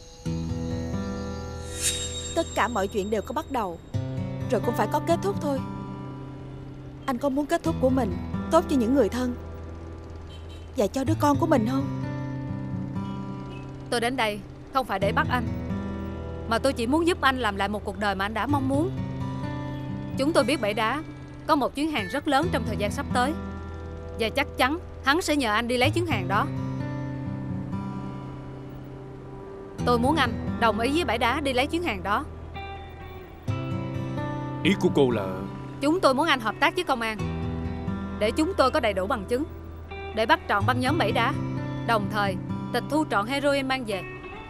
Tất cả mọi chuyện đều có bắt đầu, rồi cũng phải có kết thúc thôi. Anh có muốn kết thúc của mình tốt cho những người thân và cho đứa con của mình không? Tôi đến đây không phải để bắt anh, mà tôi chỉ muốn giúp anh làm lại một cuộc đời mà anh đã mong muốn. Chúng tôi biết Bãi Đá có một chuyến hàng rất lớn trong thời gian sắp tới, và chắc chắn hắn sẽ nhờ anh đi lấy chuyến hàng đó. Tôi muốn anh đồng ý với Bãi Đá đi lấy chuyến hàng đó. Ý của cô là... Chúng tôi muốn anh hợp tác với công an, để chúng tôi có đầy đủ bằng chứng để bắt trọn băng nhóm Bãi Đá, đồng thời tịch thu trọn heroin mang về.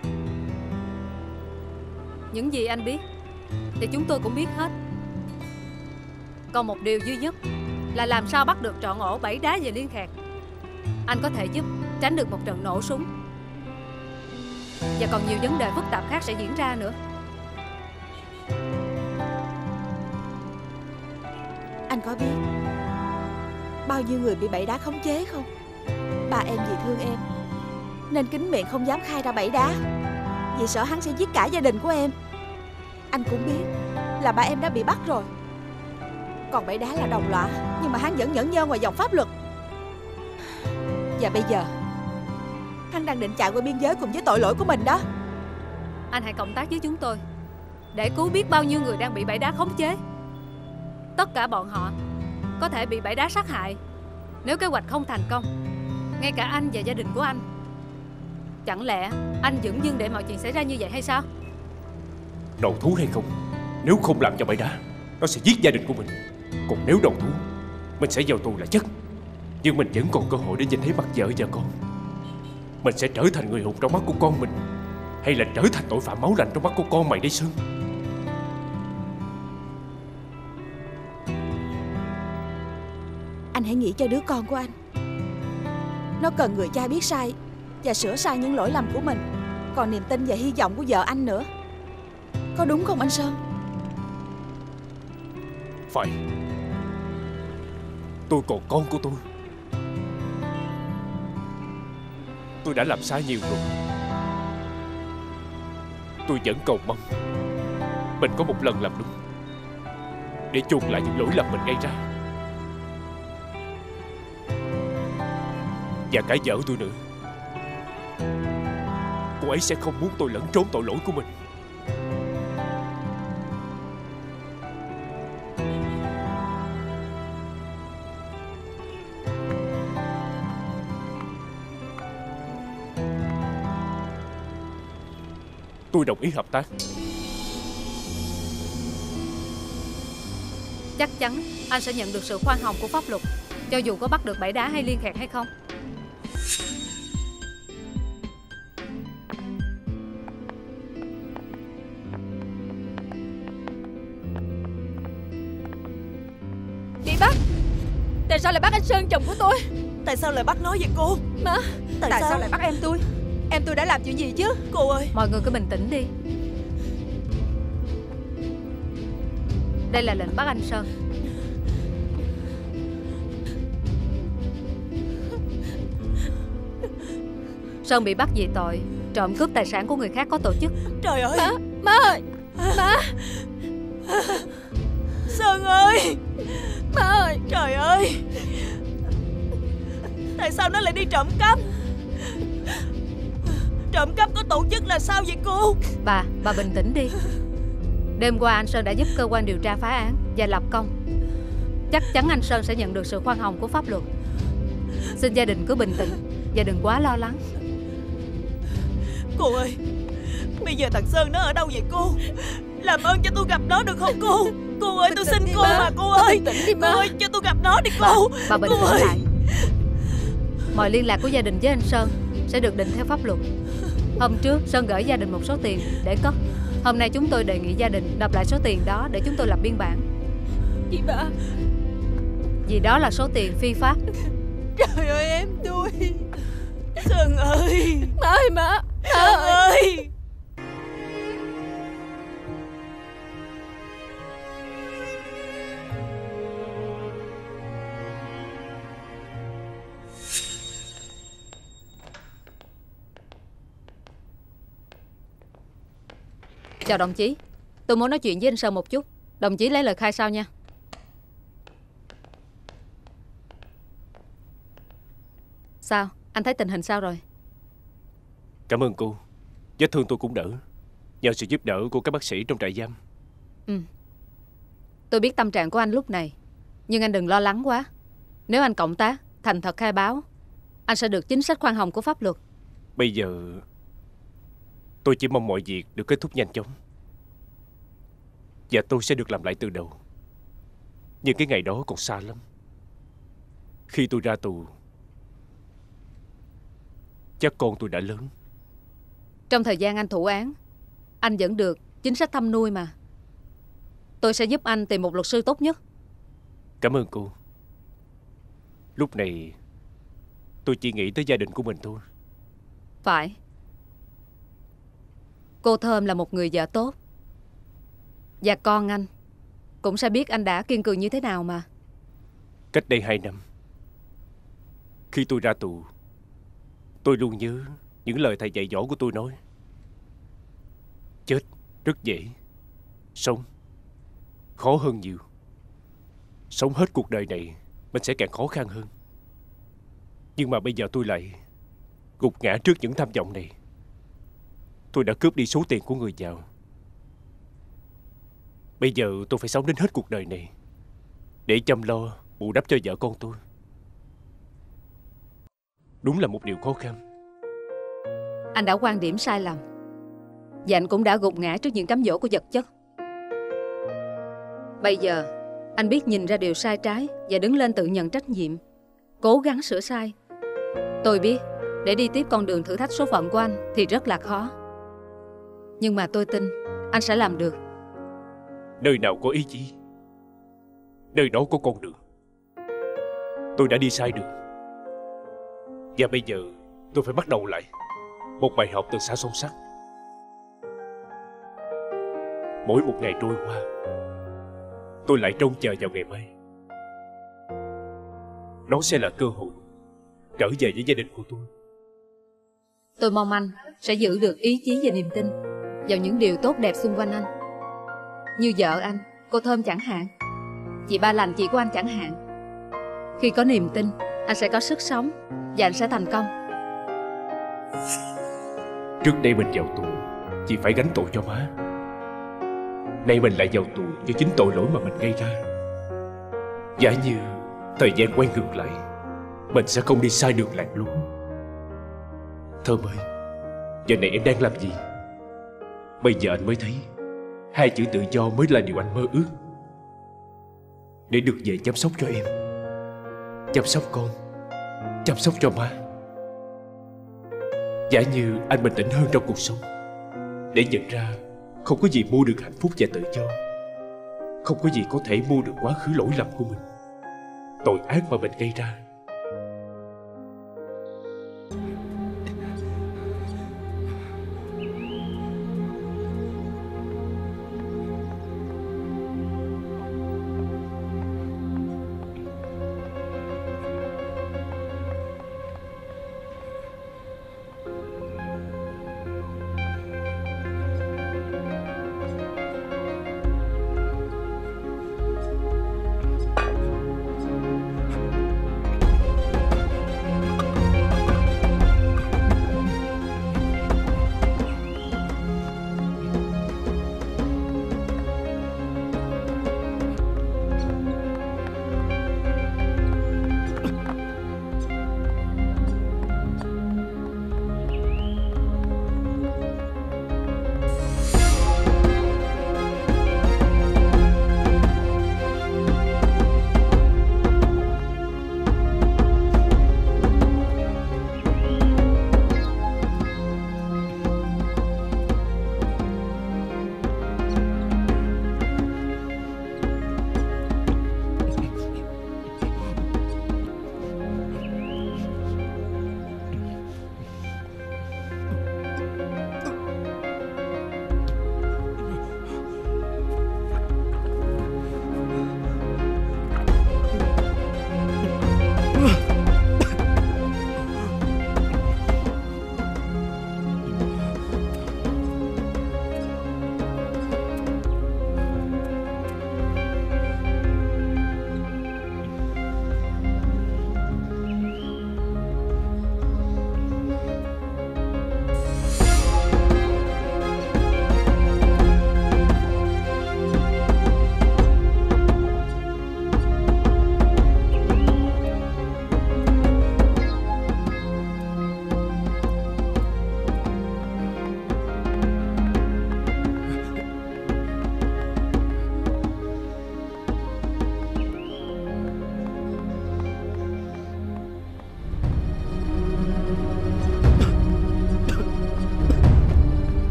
Những gì anh biết thì chúng tôi cũng biết hết. Còn một điều duy nhất là làm sao bắt được trọn ổ Bãi Đá về Liên Khạc. Anh có thể giúp tránh được một trận nổ súng, và còn nhiều vấn đề phức tạp khác sẽ diễn ra nữa. Anh có biết bao nhiêu người bị Bãi Đá khống chế không? Ba em vì thương em nên kín miệng không dám khai ra Bãi Đá, vì sợ hắn sẽ giết cả gia đình của em. Anh cũng biết là ba em đã bị bắt rồi. Còn Bãi Đá là đồng lõa, nhưng mà hắn vẫn nhẫn nhơ ngoài vòng pháp luật. Và bây giờ hắn đang định chạy qua biên giới cùng với tội lỗi của mình đó. Anh hãy cộng tác với chúng tôi để cứu biết bao nhiêu người đang bị Bãi Đá khống chế. Tất cả bọn họ có thể bị Bãi Đá sát hại nếu kế hoạch không thành công. Ngay cả anh và gia đình của anh. Chẳng lẽ anh dửng dưng để mọi chuyện xảy ra như vậy hay sao? Đầu thú hay không, nếu không làm cho Bãi Đá, nó sẽ giết gia đình của mình. Còn nếu đầu thú, mình sẽ vào tù là chắc. Nhưng mình vẫn còn cơ hội để nhìn thấy mặt vợ và con. Mình sẽ trở thành người hùng trong mắt của con mình, hay là trở thành tội phạm máu lạnh trong mắt của con mày đây Sơn? Anh hãy nghĩ cho đứa con của anh. Nó cần người cha biết sai và sửa sai những lỗi lầm của mình, còn niềm tin và hy vọng của vợ anh nữa. Có đúng không anh Sơn? Phải. Tôi còn con của tôi. tôi đã làm sai nhiều rồi. Tôi vẫn cầu mong mình có một lần làm đúng, để chuộc lại những lỗi lầm mình gây ra. Và cả vợ tôi nữa, cô ấy sẽ không muốn tôi lẫn trốn tội lỗi của mình. Tôi đồng ý hợp tác. Chắc chắn anh sẽ nhận được sự khoan hồng của pháp luật, cho dù có bắt được Bảy Đá hay Liên Khẹt hay không. Bị bắt? Tại sao lại bắt anh Sơn, chồng của tôi? Tại sao lại bắt nó vậy cô? Má, Tại, tại sao? sao lại bắt em tôi? Em tôi đã làm chuyện gì chứ? Cô ơi, Mọi người cứ bình tĩnh đi. Đây là lệnh bắt anh Sơn. Sơn bị bắt vì tội trộm cướp tài sản của người khác có tổ chức. trời ơi, Má, má ơi, má, Sơn ơi, má ơi, trời ơi, tại sao nó lại đi trộm cắp? Trộm cắp có tổ chức là sao vậy cô? Bà, bà bình tĩnh đi. Đêm qua anh Sơn đã giúp cơ quan điều tra phá án và lập công. Chắc chắn anh Sơn sẽ nhận được sự khoan hồng của pháp luật. Xin gia đình cứ bình tĩnh và đừng quá lo lắng. Cô ơi, bây giờ thằng Sơn nó ở đâu vậy cô? Làm ơn cho tôi gặp nó được không cô? Cô ơi, tôi xin cô mà cô ơi. Cô ơi, cho tôi gặp nó đi cô. Bà, bà bình Cô tĩnh ơi. lại. Mọi liên lạc của gia đình với anh Sơn sẽ được định theo pháp luật. Hôm trước Sơn gửi gia đình một số tiền để cất. Hôm nay chúng tôi đề nghị gia đình nộp lại số tiền đó để chúng tôi lập biên bản. Chị ba, Vì đó là số tiền phi pháp. Trời ơi em tôi. Sơn ơi, má ơi, má, Sơn ơi. Chào đồng chí, tôi muốn nói chuyện với anh Sơn một chút. Đồng chí lấy lời khai sau nha. Sao, anh thấy tình hình sao rồi? Cảm ơn cô. Vết thương tôi cũng đỡ, nhờ sự giúp đỡ của các bác sĩ trong trại giam. Ừ. Tôi biết tâm trạng của anh lúc này, nhưng anh đừng lo lắng quá. Nếu anh cộng tác, thành thật khai báo, anh sẽ được chính sách khoan hồng của pháp luật. Bây giờ tôi chỉ mong mọi việc được kết thúc nhanh chóng, và tôi sẽ được làm lại từ đầu. Nhưng cái ngày đó còn xa lắm. Khi tôi ra tù, chắc con tôi đã lớn. Trong thời gian anh thụ án, anh vẫn được chính sách thăm nuôi mà. Tôi sẽ giúp anh tìm một luật sư tốt nhất. Cảm ơn cô. Lúc này tôi chỉ nghĩ tới gia đình của mình thôi. Phải. Cô Thơm là một người vợ tốt, và con anh cũng sẽ biết anh đã kiên cường như thế nào mà. Cách đây hai năm, khi tôi ra tù, tôi luôn nhớ những lời thầy dạy dỗ của tôi nói. Chết rất dễ, sống khó hơn nhiều. Sống hết cuộc đời này mình sẽ càng khó khăn hơn. Nhưng mà bây giờ tôi lại gục ngã trước những tham vọng này. Tôi đã cướp đi số tiền của người giàu. Bây giờ tôi phải sống đến hết cuộc đời này để chăm lo bù đắp cho vợ con tôi. Đúng là một điều khó khăn. Anh đã quan điểm sai lầm, và anh cũng đã gục ngã trước những cám dỗ của vật chất. Bây giờ anh biết nhìn ra điều sai trái và đứng lên tự nhận trách nhiệm, cố gắng sửa sai. Tôi biết để đi tiếp con đường thử thách số phận của anh thì rất là khó, nhưng mà tôi tin anh sẽ làm được. Nơi nào có ý chí, nơi đó có con đường. Tôi đã đi sai đường, và bây giờ tôi phải bắt đầu lại một bài học từ xa sông sắt. Mỗi một ngày trôi qua, tôi lại trông chờ vào ngày mai. Nó sẽ là cơ hội trở về với gia đình của tôi. Tôi mong anh sẽ giữ được ý chí và niềm tin vào những điều tốt đẹp xung quanh anh. Như vợ anh, cô Thơm chẳng hạn, chị Ba Lành, chị của anh chẳng hạn. Khi có niềm tin, anh sẽ có sức sống và anh sẽ thành công. Trước đây mình vào tù chỉ phải gánh tội cho má. Nay mình lại vào tù cho chính tội lỗi mà mình gây ra. Giả như thời gian quay ngược lại, mình sẽ không đi sai đường lạc lối. Thơm ơi, giờ này em đang làm gì? Bây giờ anh mới thấy hai chữ tự do mới là điều anh mơ ước. Để được về chăm sóc cho em, chăm sóc con, chăm sóc cho má. Giả như anh bình tĩnh hơn trong cuộc sống, để nhận ra không có gì mua được hạnh phúc và tự do, không có gì có thể mua được quá khứ lỗi lầm của mình, tội ác mà mình gây ra.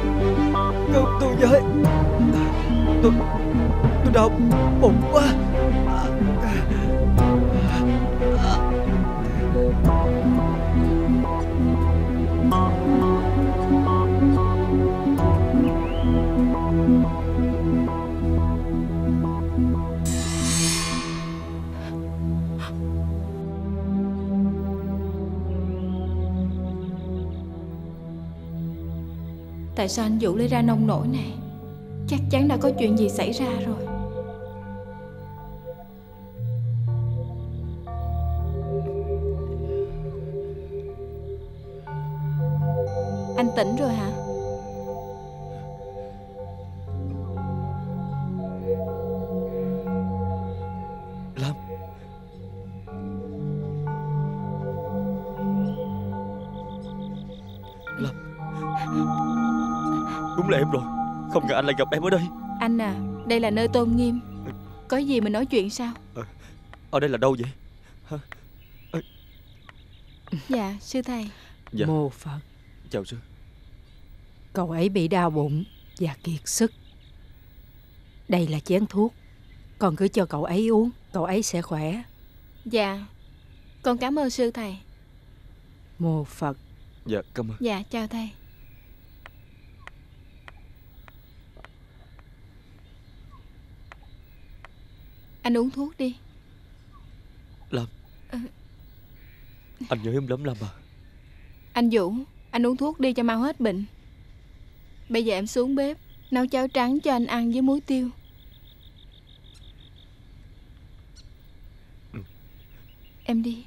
Tôi đau bụng quá. Tại sao anh Vũ lấy ra nông nổi này? Chắc chắn đã có chuyện gì xảy ra rồi. Anh tỉnh rồi hả? Lam. Lam. Đúng là em rồi. Không ngờ anh lại gặp em ở đây. Anh à, đây là nơi tôn nghiêm. Có gì mình nói chuyện sao? Ờ, ở đây là đâu vậy? Hả? Ờ. Dạ, sư thầy. Dạ. Mô Phật. Chào sư. Cậu ấy bị đau bụng và kiệt sức. Đây là chén thuốc. Con cứ cho cậu ấy uống, cậu ấy sẽ khỏe. Dạ, con cảm ơn sư thầy. Mô Phật. Dạ, cảm ơn. Dạ, chào thầy. Anh uống thuốc đi. Lam. Ừ. Anh nhớ em lắm Lam à. Anh Vũ, anh uống thuốc đi cho mau hết bệnh. Bây giờ em xuống bếp nấu cháo trắng cho anh ăn với muối tiêu. Ừ. Em đi.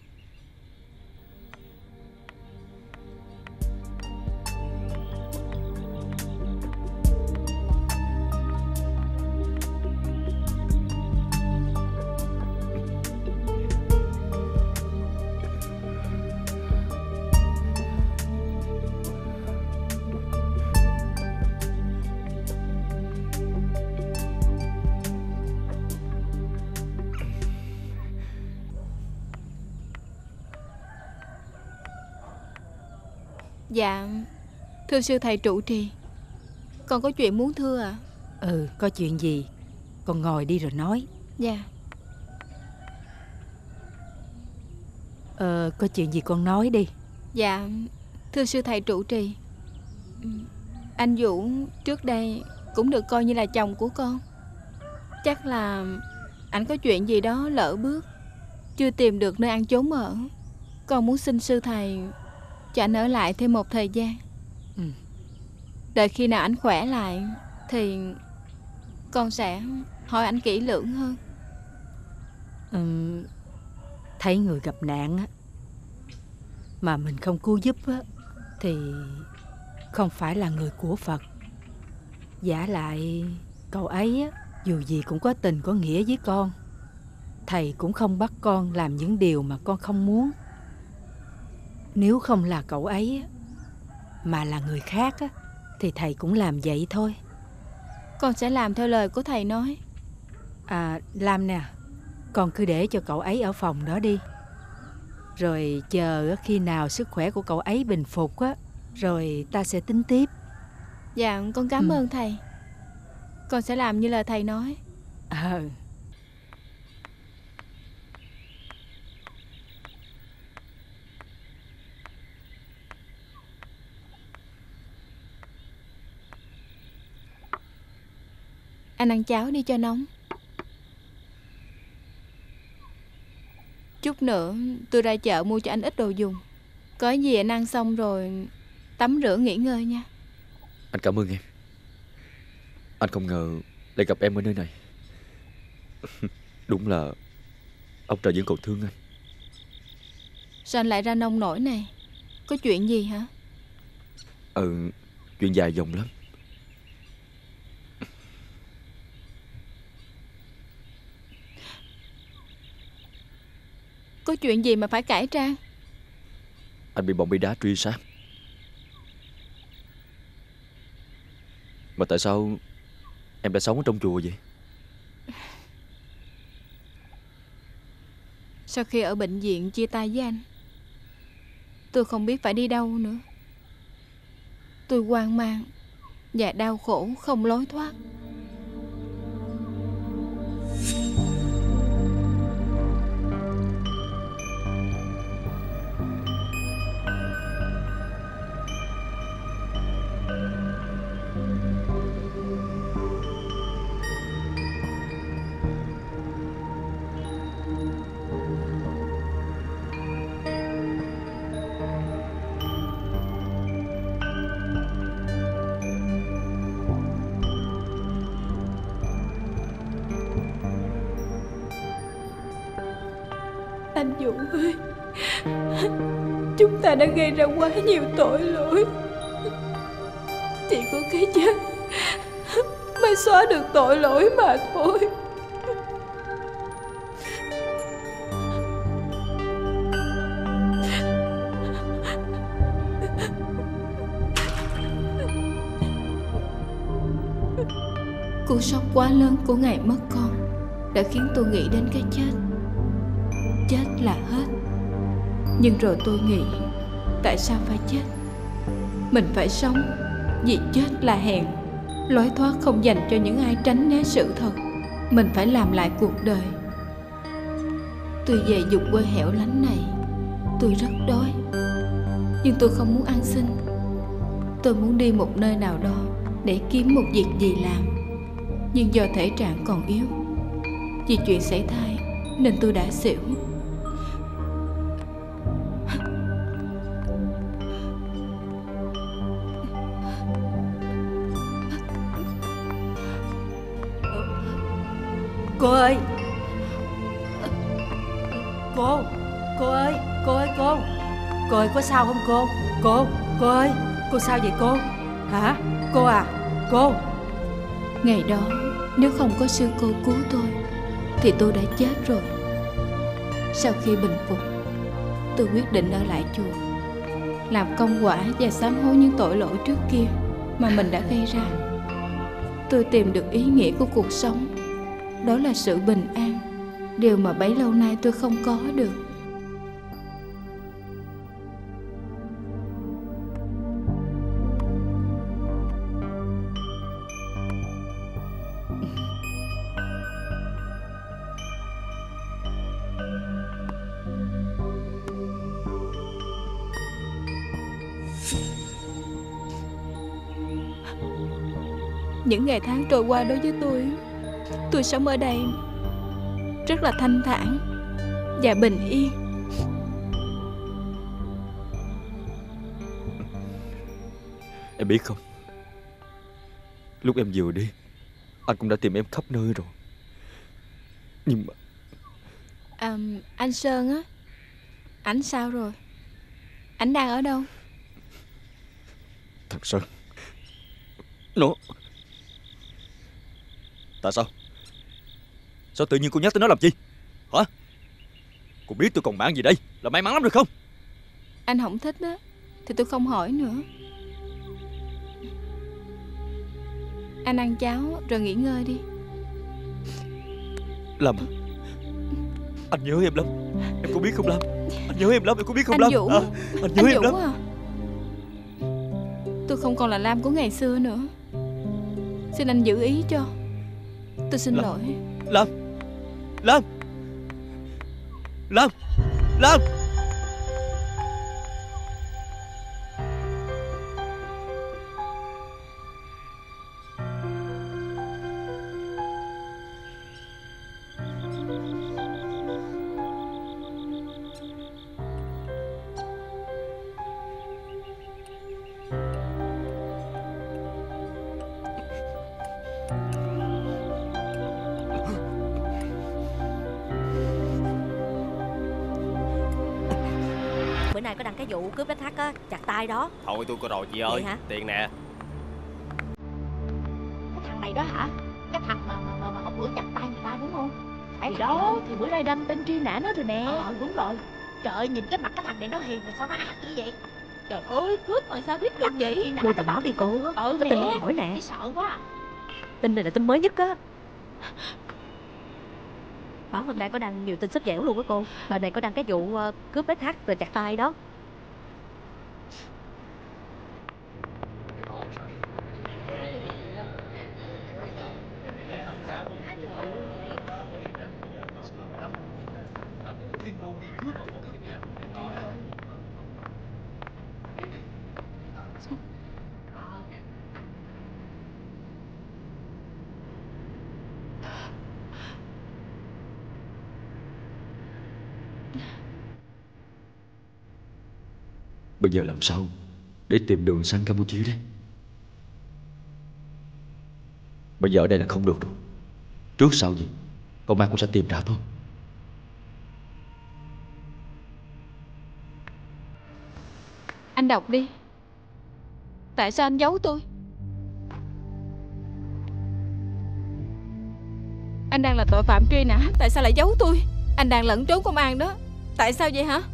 Dạ, thưa sư thầy trụ trì, con có chuyện muốn thưa ạ. À? Ừ, có chuyện gì? Con ngồi đi rồi nói. Dạ. Ờ, có chuyện gì con nói đi. Dạ, thưa sư thầy trụ trì, anh Vũ trước đây cũng được coi như là chồng của con. Chắc là anh có chuyện gì đó lỡ bước, chưa tìm được nơi ăn chốn ở. Con muốn xin sư thầy cho anh ở lại thêm một thời gian. Ừ. Đợi khi nào anh khỏe lại thì con sẽ hỏi anh kỹ lưỡng hơn. Ừ, thấy người gặp nạn á mà mình không cứu giúp á thì không phải là người của Phật. Giả lại cậu ấy á, dù gì cũng có tình có nghĩa với con. Thầy cũng không bắt con làm những điều mà con không muốn. Nếu không là cậu ấy mà là người khác á, thì thầy cũng làm vậy thôi. Con sẽ làm theo lời của thầy nói. À, Lam nè, con cứ để cho cậu ấy ở phòng đó đi. Rồi chờ khi nào sức khỏe của cậu ấy bình phục á, rồi ta sẽ tính tiếp. Dạ, con cảm ừ. ơn thầy. Con sẽ làm như lời thầy nói. Ờ. Anh ăn cháo đi cho nóng. Chút nữa tôi ra chợ mua cho anh ít đồ dùng. Có gì anh ăn xong rồi tắm rửa nghỉ ngơi nha. Anh cảm ơn em. Anh không ngờ lại gặp em ở nơi này. Đúng là ông trời vẫn còn thương anh. Sao anh lại ra nông nổi này? Có chuyện gì hả? Ừ, chuyện dài dòng lắm. Có chuyện gì mà phải cải trang? Anh bị bọn bi đá truy sát. Mà tại sao em đã sống ở trong chùa vậy? Sau khi ở bệnh viện chia tay với anh, tôi không biết phải đi đâu nữa. Tôi hoang mang và đau khổ không lối thoát. Vũ ơi, chúng ta đã gây ra quá nhiều tội lỗi. Chỉ có cái chết mới xóa được tội lỗi mà thôi. Cú sốc quá lớn của ngày mất con đã khiến tôi nghĩ đến cái chết. Chết là hết. Nhưng rồi tôi nghĩ, tại sao phải chết? Mình phải sống, vì chết là hèn. Lối thoát không dành cho những ai tránh né sự thật. Mình phải làm lại cuộc đời. Tuy về vùng quê hẻo lánh này, tôi rất đói, nhưng tôi không muốn ăn xin. Tôi muốn đi một nơi nào đó để kiếm một việc gì làm. Nhưng do thể trạng còn yếu, vì chuyện sảy thai nên tôi đã xỉu. Cô ơi, Cô, cô ơi, cô ơi cô Cô ơi có sao không cô? Cô, cô ơi, cô sao vậy cô? Hả? Cô à, cô. Ngày đó nếu không có sư cô cứu tôi thì tôi đã chết rồi. Sau khi bình phục, tôi quyết định ở lại chùa, làm công quả và sám hối những tội lỗi trước kia mà mình đã gây ra. Tôi tìm được ý nghĩa của cuộc sống, đó là sự bình an, điều mà bấy lâu nay tôi không có được. Những ngày tháng trôi qua đối với tôi, tôi sống ở đây rất là thanh thản và bình yên. Em biết không, lúc em vừa đi, anh cũng đã tìm em khắp nơi rồi. Nhưng mà à, Anh Sơn á, ảnh sao rồi? Ảnh đang ở đâu? Thằng Sơn nó... Tại sao? Sao tự nhiên cô nhắc tới nó làm chi? Hả? Cô biết tôi còn mạng gì đây? Là may mắn lắm được không? Anh không thích đó thì tôi không hỏi nữa. Anh ăn cháo rồi nghỉ ngơi đi. Lâm, anh nhớ em lắm. Em có biết không Lâm? Anh nhớ em lắm, em có biết không anh Lâm? Vũ, À, anh nhớ anh em Vũ lắm à. Tôi không còn là Lam của ngày xưa nữa. Xin anh giữ ý cho. Tôi xin Lâm. lỗi. Lâm, Lâm, Lâm, Lâm. Bữa nay có đăng cái vụ cướp đánh thắt á, chặt tay đó. Thôi tôi có rồi chị ơi. Vậy hả? Tiền nè. Cái thằng này đó hả? Cái thằng mà, mà, mà, mà hôm bữa chặt tay người ta đúng không? Phải thì đó, thì bữa nay đăng tin truy nã nó rồi nè. Ờ đúng rồi. Trời ơi, nhìn cái mặt cái thằng này nó hiền rồi sao nó hạt như vậy? Trời ơi, cướp mà sao biết làm vậy? Mua tờ báo đi cô. Ừ có nè. tin nổi nè. Thấy sợ quá. Tin này là tin mới nhất á. Báo hôm nay có đăng nhiều tin sốt dẻo luôn á cô. Hồi này có đăng cái vụ uh, cướp ét hát rồi chặt tay đó. Bây giờ làm sao để tìm đường sang Campuchia đấy? Bây giờ ở đây là không được rồi. Trước sau gì công an cũng sẽ tìm ra thôi. Anh đọc đi. Tại sao anh giấu tôi? Anh đang là tội phạm truy nã, tại sao lại giấu tôi? Anh đang lẫn trốn công an đó. Tại sao vậy hả?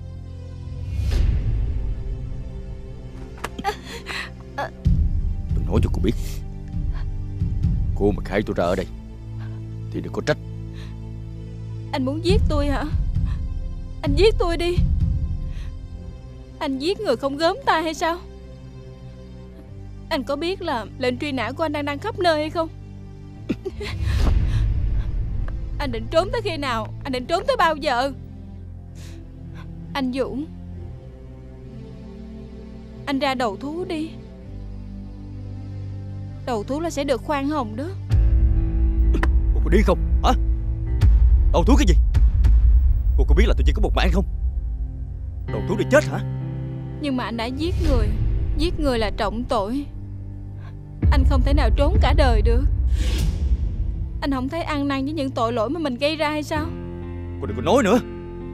Tôi nói cho cô biết, cô mà khai tôi ra ở đây thì đừng có trách. Anh muốn giết tôi hả? Anh giết tôi đi. Anh giết người không gớm tay hay sao? Anh có biết là lệnh truy nã của anh đang đăng khắp nơi hay không? Anh định trốn tới khi nào? Anh định trốn tới bao giờ? Anh Dũng, anh ra đầu thú đi. Đầu thú là sẽ được khoan hồng đó. Cô có điên không hả? Đầu thú cái gì? Cô có biết là tôi chỉ có một mạng không? Đầu thú để chết hả? Nhưng mà anh đã giết người. Giết người là trọng tội. Anh không thể nào trốn cả đời được. Anh không thấy ăn năn với những tội lỗi mà mình gây ra hay sao? Cô đừng có nói nữa.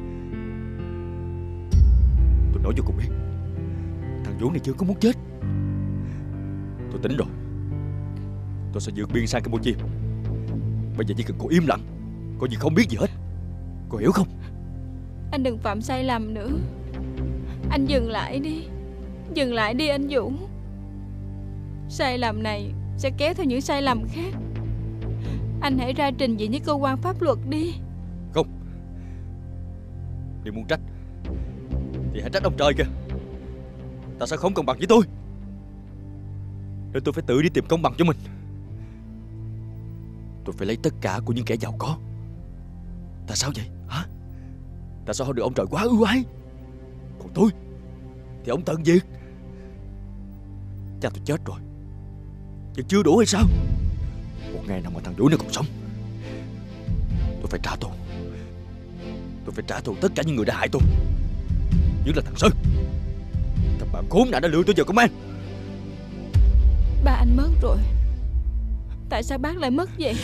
Tôi nói cho cô biết, thằng Vũ này chưa có muốn chết. Tôi tính rồi, tôi sẽ vượt biên sang Campuchia. Bây giờ chỉ cần cô im lặng, coi như không biết gì hết. Cô hiểu không? Anh đừng phạm sai lầm nữa. Anh dừng lại đi. Dừng lại đi anh Dũng. Sai lầm này sẽ kéo theo những sai lầm khác. Anh hãy ra trình diện với cơ quan pháp luật đi. Không. Nếu muốn trách thì hãy trách ông trời kìa. Tại sao không công bằng với tôi? Nên tôi phải tự đi tìm công bằng cho mình. Tôi phải lấy tất cả của những kẻ giàu có. Tại sao vậy hả? Tại sao họ được ông trời quá ưu ái, còn tôi thì ông tận diệt? Cha tôi chết rồi, nhưng chưa đủ hay sao? Một ngày nào mà thằng Vũ này còn sống, tôi phải trả thù. Tôi phải trả thù tất cả những người đã hại tôi. Nhất là thằng Sơn, thằng bạn khốn nạn đã lừa tôi vào công an. Ba anh mất rồi. Tại sao bác lại mất vậy?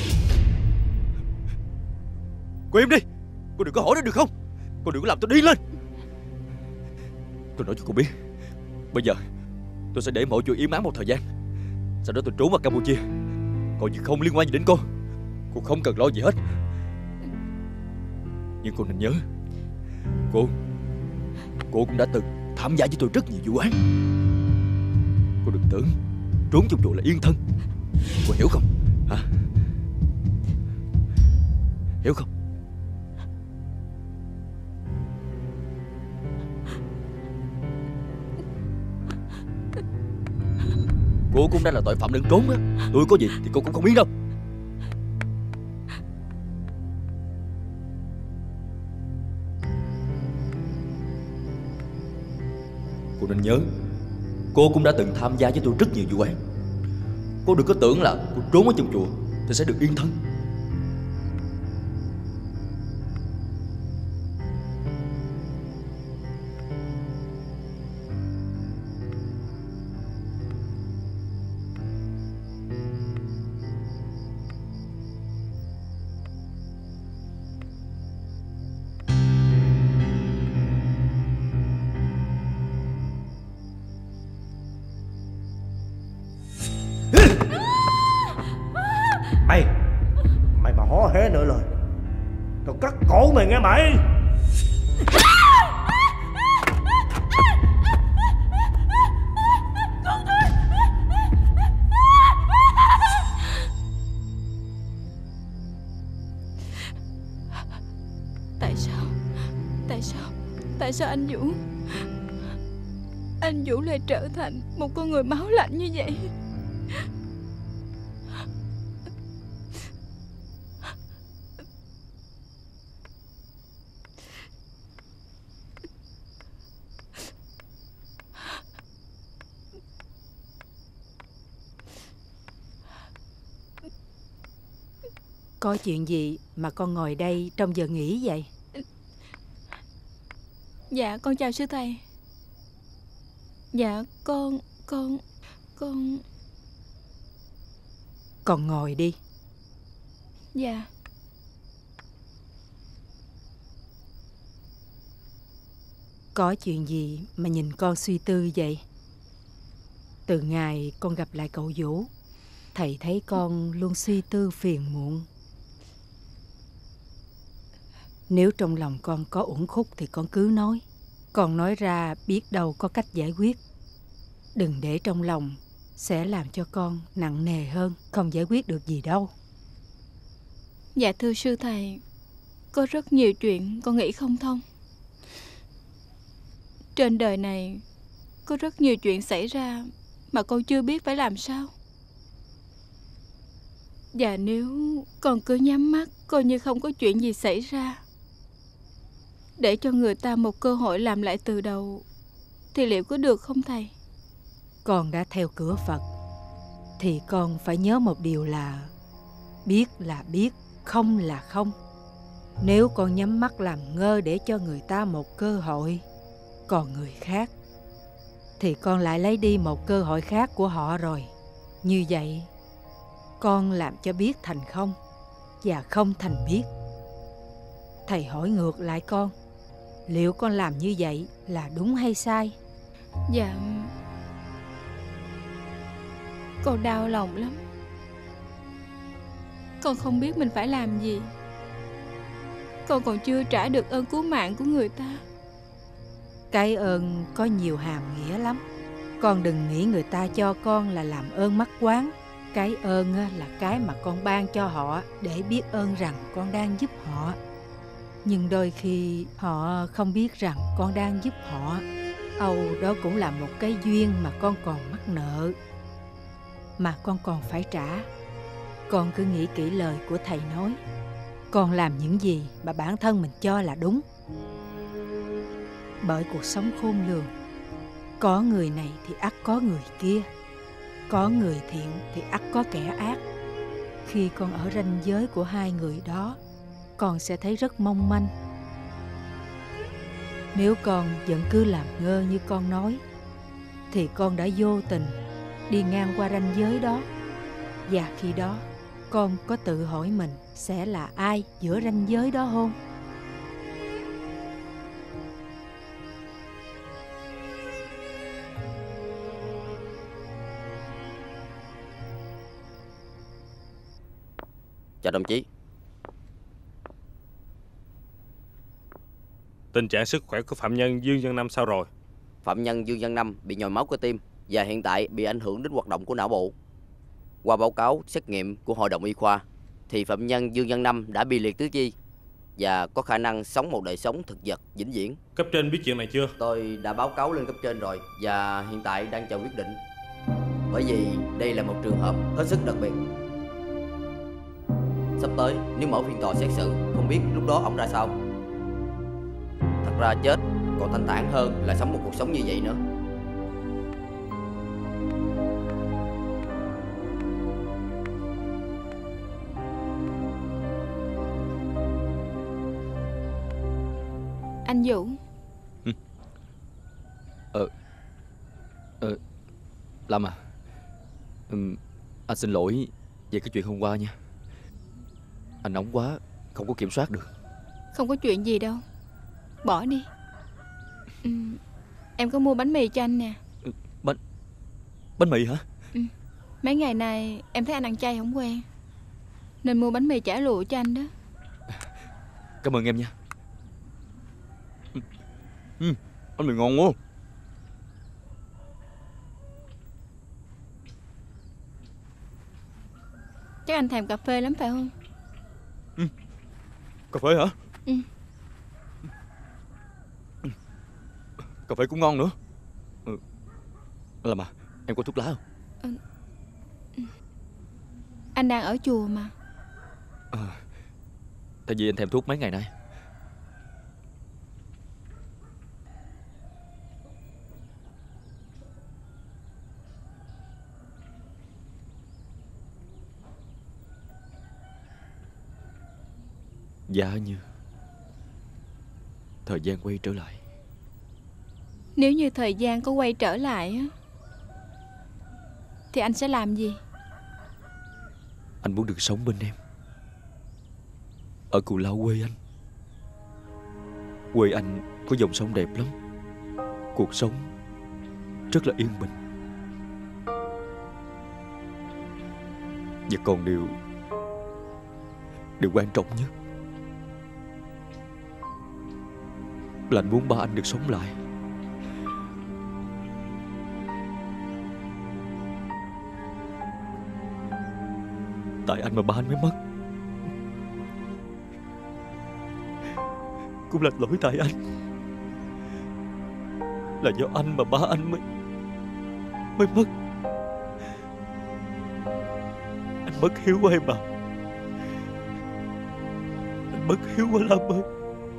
Cô im đi. Cô đừng có hỏi nữa được không? Cô đừng có làm tôi điên lên. Tôi nói cho cô biết, bây giờ tôi sẽ để mọi chuyện im ắng một thời gian. Sau đó tôi trốn vào Campuchia, coi như không liên quan gì đến cô. Cô không cần lo gì hết. Nhưng cô nên nhớ, Cô Cô cũng đã từng tham gia với tôi rất nhiều vụ án. Cô đừng tưởng trốn trong chùa là yên thân. Cô hiểu không hả? Hiểu không? Cô cũng đang là tội phạm đừng trốn á. Tôi có gì thì cô cũng không biết đâu. Cô nên nhớ, cô cũng đã từng tham gia với tôi rất nhiều vụ án. Cô đừng có tưởng là cô trốn ở trong chùa thì sẽ được yên thân. Mày Mày mà hó hé nữa lời tao cắt cổ mày nghe mày. Tại sao Tại sao Tại sao anh Vũ Anh Vũ lại trở thành một con người máu lạnh như vậy? Có chuyện gì mà con ngồi đây trong giờ nghỉ vậy? Dạ con chào sư thầy. Dạ con Con Con Con ngồi đi. Dạ. Có chuyện gì mà nhìn con suy tư vậy? Từ ngày con gặp lại cậu Vũ, thầy thấy con luôn suy tư phiền muộn. Nếu trong lòng con có uẩn khúc thì con cứ nói. Con nói ra biết đâu có cách giải quyết. Đừng để trong lòng, sẽ làm cho con nặng nề hơn, không giải quyết được gì đâu. Dạ thưa sư thầy, có rất nhiều chuyện con nghĩ không thông. Trên đời này có rất nhiều chuyện xảy ra mà con chưa biết phải làm sao. Và nếu con cứ nhắm mắt coi như không có chuyện gì xảy ra, để cho người ta một cơ hội làm lại từ đầu, thì liệu có được không thầy? Con đã theo cửa Phật thì con phải nhớ một điều là biết là biết, không là không. Nếu con nhắm mắt làm ngơ để cho người ta một cơ hội, còn người khác thì con lại lấy đi một cơ hội khác của họ rồi. Như vậy con làm cho biết thành không và không thành biết. Thầy hỏi ngược lại con, liệu con làm như vậy là đúng hay sai? Dạ, con đau lòng lắm. Con không biết mình phải làm gì. Con còn chưa trả được ơn cứu mạng của người ta. Cái ơn có nhiều hàm nghĩa lắm. Con đừng nghĩ người ta cho con là làm ơn mắc quán. Cái ơn là cái mà con ban cho họ để biết ơn rằng con đang giúp họ. Nhưng đôi khi họ không biết rằng con đang giúp họ. Âu đó cũng là một cái duyên mà con còn mắc nợ, mà con còn phải trả. Con cứ nghĩ kỹ lời của thầy nói. Con làm những gì mà bản thân mình cho là đúng. Bởi cuộc sống khôn lường, có người này thì ắt có người kia, có người thiện thì ắt có kẻ ác. Khi con ở ranh giới của hai người đó, con sẽ thấy rất mong manh. Nếu con vẫn cứ làm ngơ như con nói, thì con đã vô tình đi ngang qua ranh giới đó. Và khi đó, con có tự hỏi mình sẽ là ai giữa ranh giới đó không? Chào đồng chí. Tình trạng sức khỏe của phạm nhân Dương Văn Năm sao rồi? Phạm nhân Dương Văn Năm bị nhồi máu cơ tim và hiện tại bị ảnh hưởng đến hoạt động của não bộ. Qua báo cáo xét nghiệm của Hội đồng Y khoa thì phạm nhân Dương Văn Năm đã bị liệt tứ chi và có khả năng sống một đời sống thực vật vĩnh viễn. Cấp trên biết chuyện này chưa? Tôi đã báo cáo lên cấp trên rồi và hiện tại đang chờ quyết định. Bởi vì đây là một trường hợp hết sức đặc biệt. Sắp tới nếu mở phiên tòa xét xử, không biết lúc đó ông ra sao. Thật ra chết còn thanh thản hơn là sống một cuộc sống như vậy nữa. Anh Vũ. Ờ Ờ Lâm à, ừ, anh xin lỗi về cái chuyện hôm qua nha. Anh nóng quá, không có kiểm soát được. Không có chuyện gì đâu, bỏ đi. ừ, Em có mua bánh mì cho anh nè. Bánh Bánh mì hả? ừ. Mấy ngày nay em thấy anh ăn chay không quen, nên mua bánh mì chả lụa cho anh đó. Cảm ơn em nha. Ừ, bánh mì ngon quá. Chắc anh thèm cà phê lắm phải không? Ừ. Cà phê hả? Ừ. Cà phê cũng ngon nữa. Ừ. Làm à, em có thuốc lá không? Ừ. Anh đang ở chùa mà. À, tại vì anh thèm thuốc mấy ngày nay. Dạ như thời gian quay trở lại. Nếu như thời gian có quay trở lại á, thì anh sẽ làm gì? Anh muốn được sống bên em, ở Cù Lao quê anh. Quê anh có dòng sông đẹp lắm, cuộc sống rất là yên bình. Và còn điều Điều quan trọng nhất là anh muốn ba anh được sống lại. Tại anh mà ba anh mới mất. Cũng là lỗi tại anh. Là do anh mà ba anh mới Mới mất. Anh bất hiếu quá em à. Anh bất hiếu quá Lam ơi.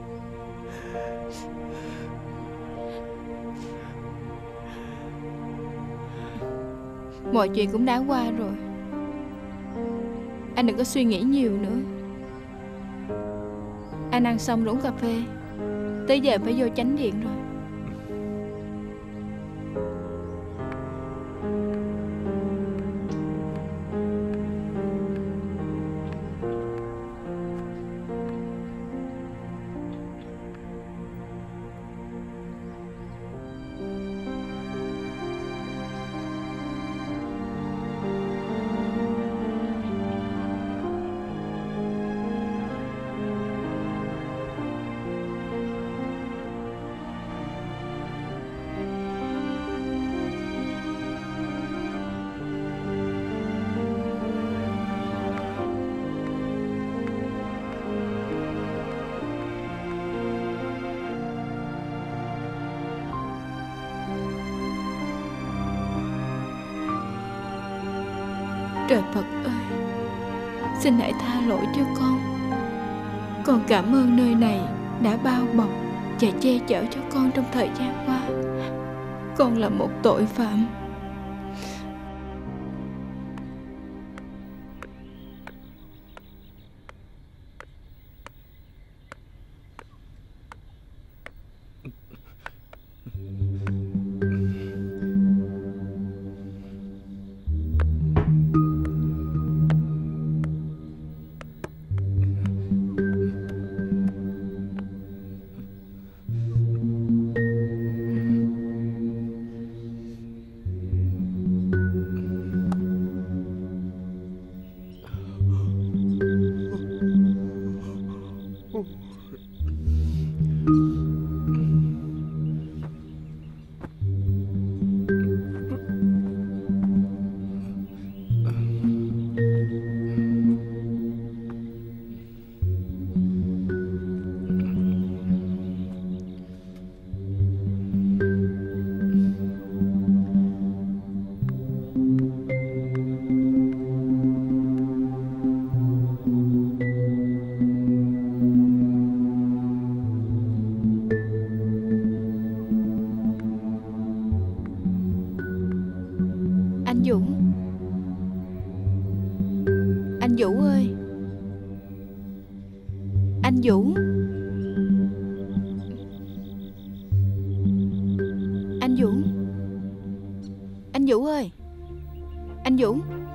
Mọi chuyện cũng đã qua rồi. Anh đừng có suy nghĩ nhiều nữa. Anh ăn xong rồi uống cà phê. Tới giờ phải vô chánh điện rồi. Trời Phật ơi, xin hãy tha lỗi cho con. Con cảm ơn nơi này đã bao bọc và che chở cho con trong thời gian qua. Con là một tội phạm. Anh Vũ, anh Vũ ơi, anh Vũ, anh Vũ, anh Vũ ơi, anh Vũ.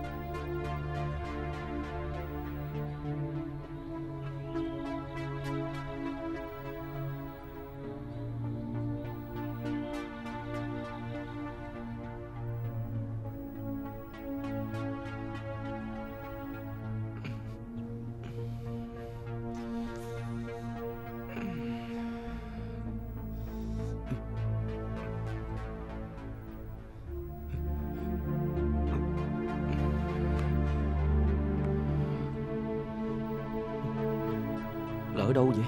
Là ở đâu vậy?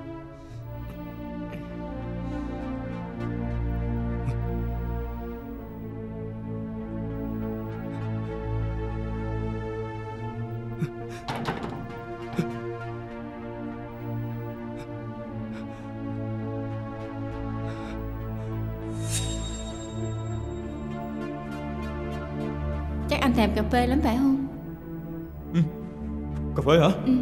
Chắc anh thèm cà phê lắm phải không? Ừ. Cà phê hả? Ừ.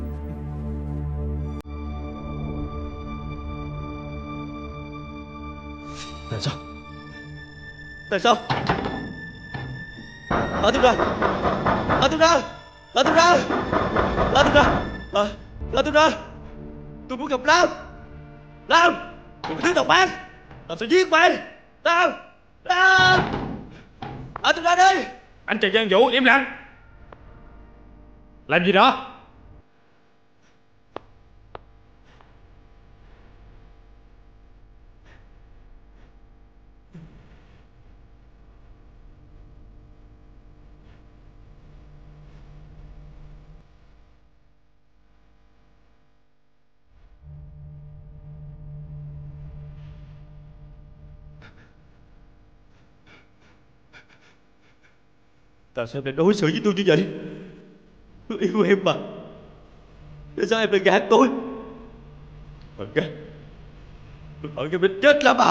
Tại sao? Tại sao? Thả tôi ra! Thả tôi ra! Thả tôi ra! Thả tôi ra! Thả, thả tôi ra! Tôi muốn gặp Lam! Lam! Đừng có thứ độc ác! Tao sẽ giết mày. Tao Tao Ở tôi ra đi. Anh Trần Văn Vũ im lặng. Làm gì đó? Tại sao em lại đối xử với tôi như vậy? Tôi yêu em mà. Tại sao em lại gạt tôi? Hận em. Tôi hận em đến chết lắm à.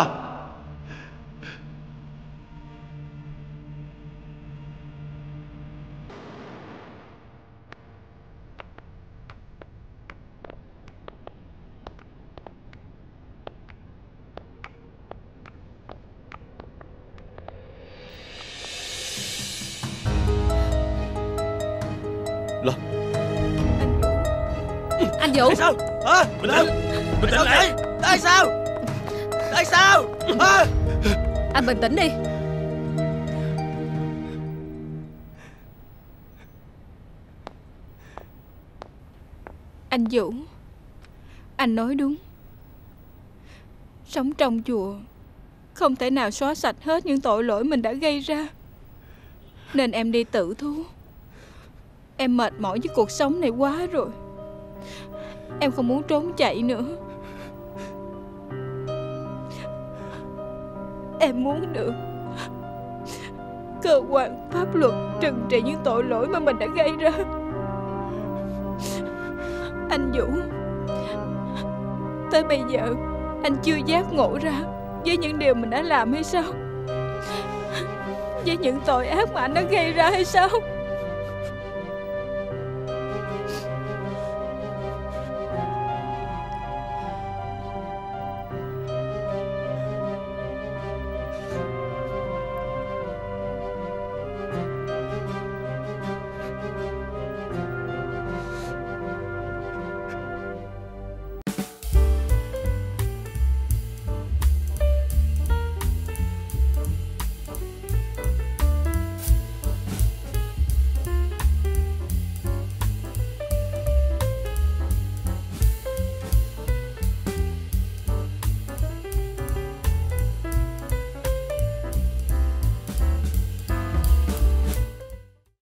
Anh Vũ. Tại sao? Hả? Bình tĩnh. Bình tĩnh lại. Tại sao? Tại sao? Hả? Anh bình tĩnh đi. Anh Vũ, anh nói đúng. Sống trong chùa không thể nào xóa sạch hết những tội lỗi mình đã gây ra, nên em đi tự thú. Em mệt mỏi với cuộc sống này quá rồi. Em không muốn trốn chạy nữa. Em muốn được cơ quan pháp luật trừng trị những tội lỗi mà mình đã gây ra. Anh Vũ, tới bây giờ anh chưa giác ngộ ra với những điều mình đã làm hay sao? Với những tội ác mà anh đã gây ra hay sao?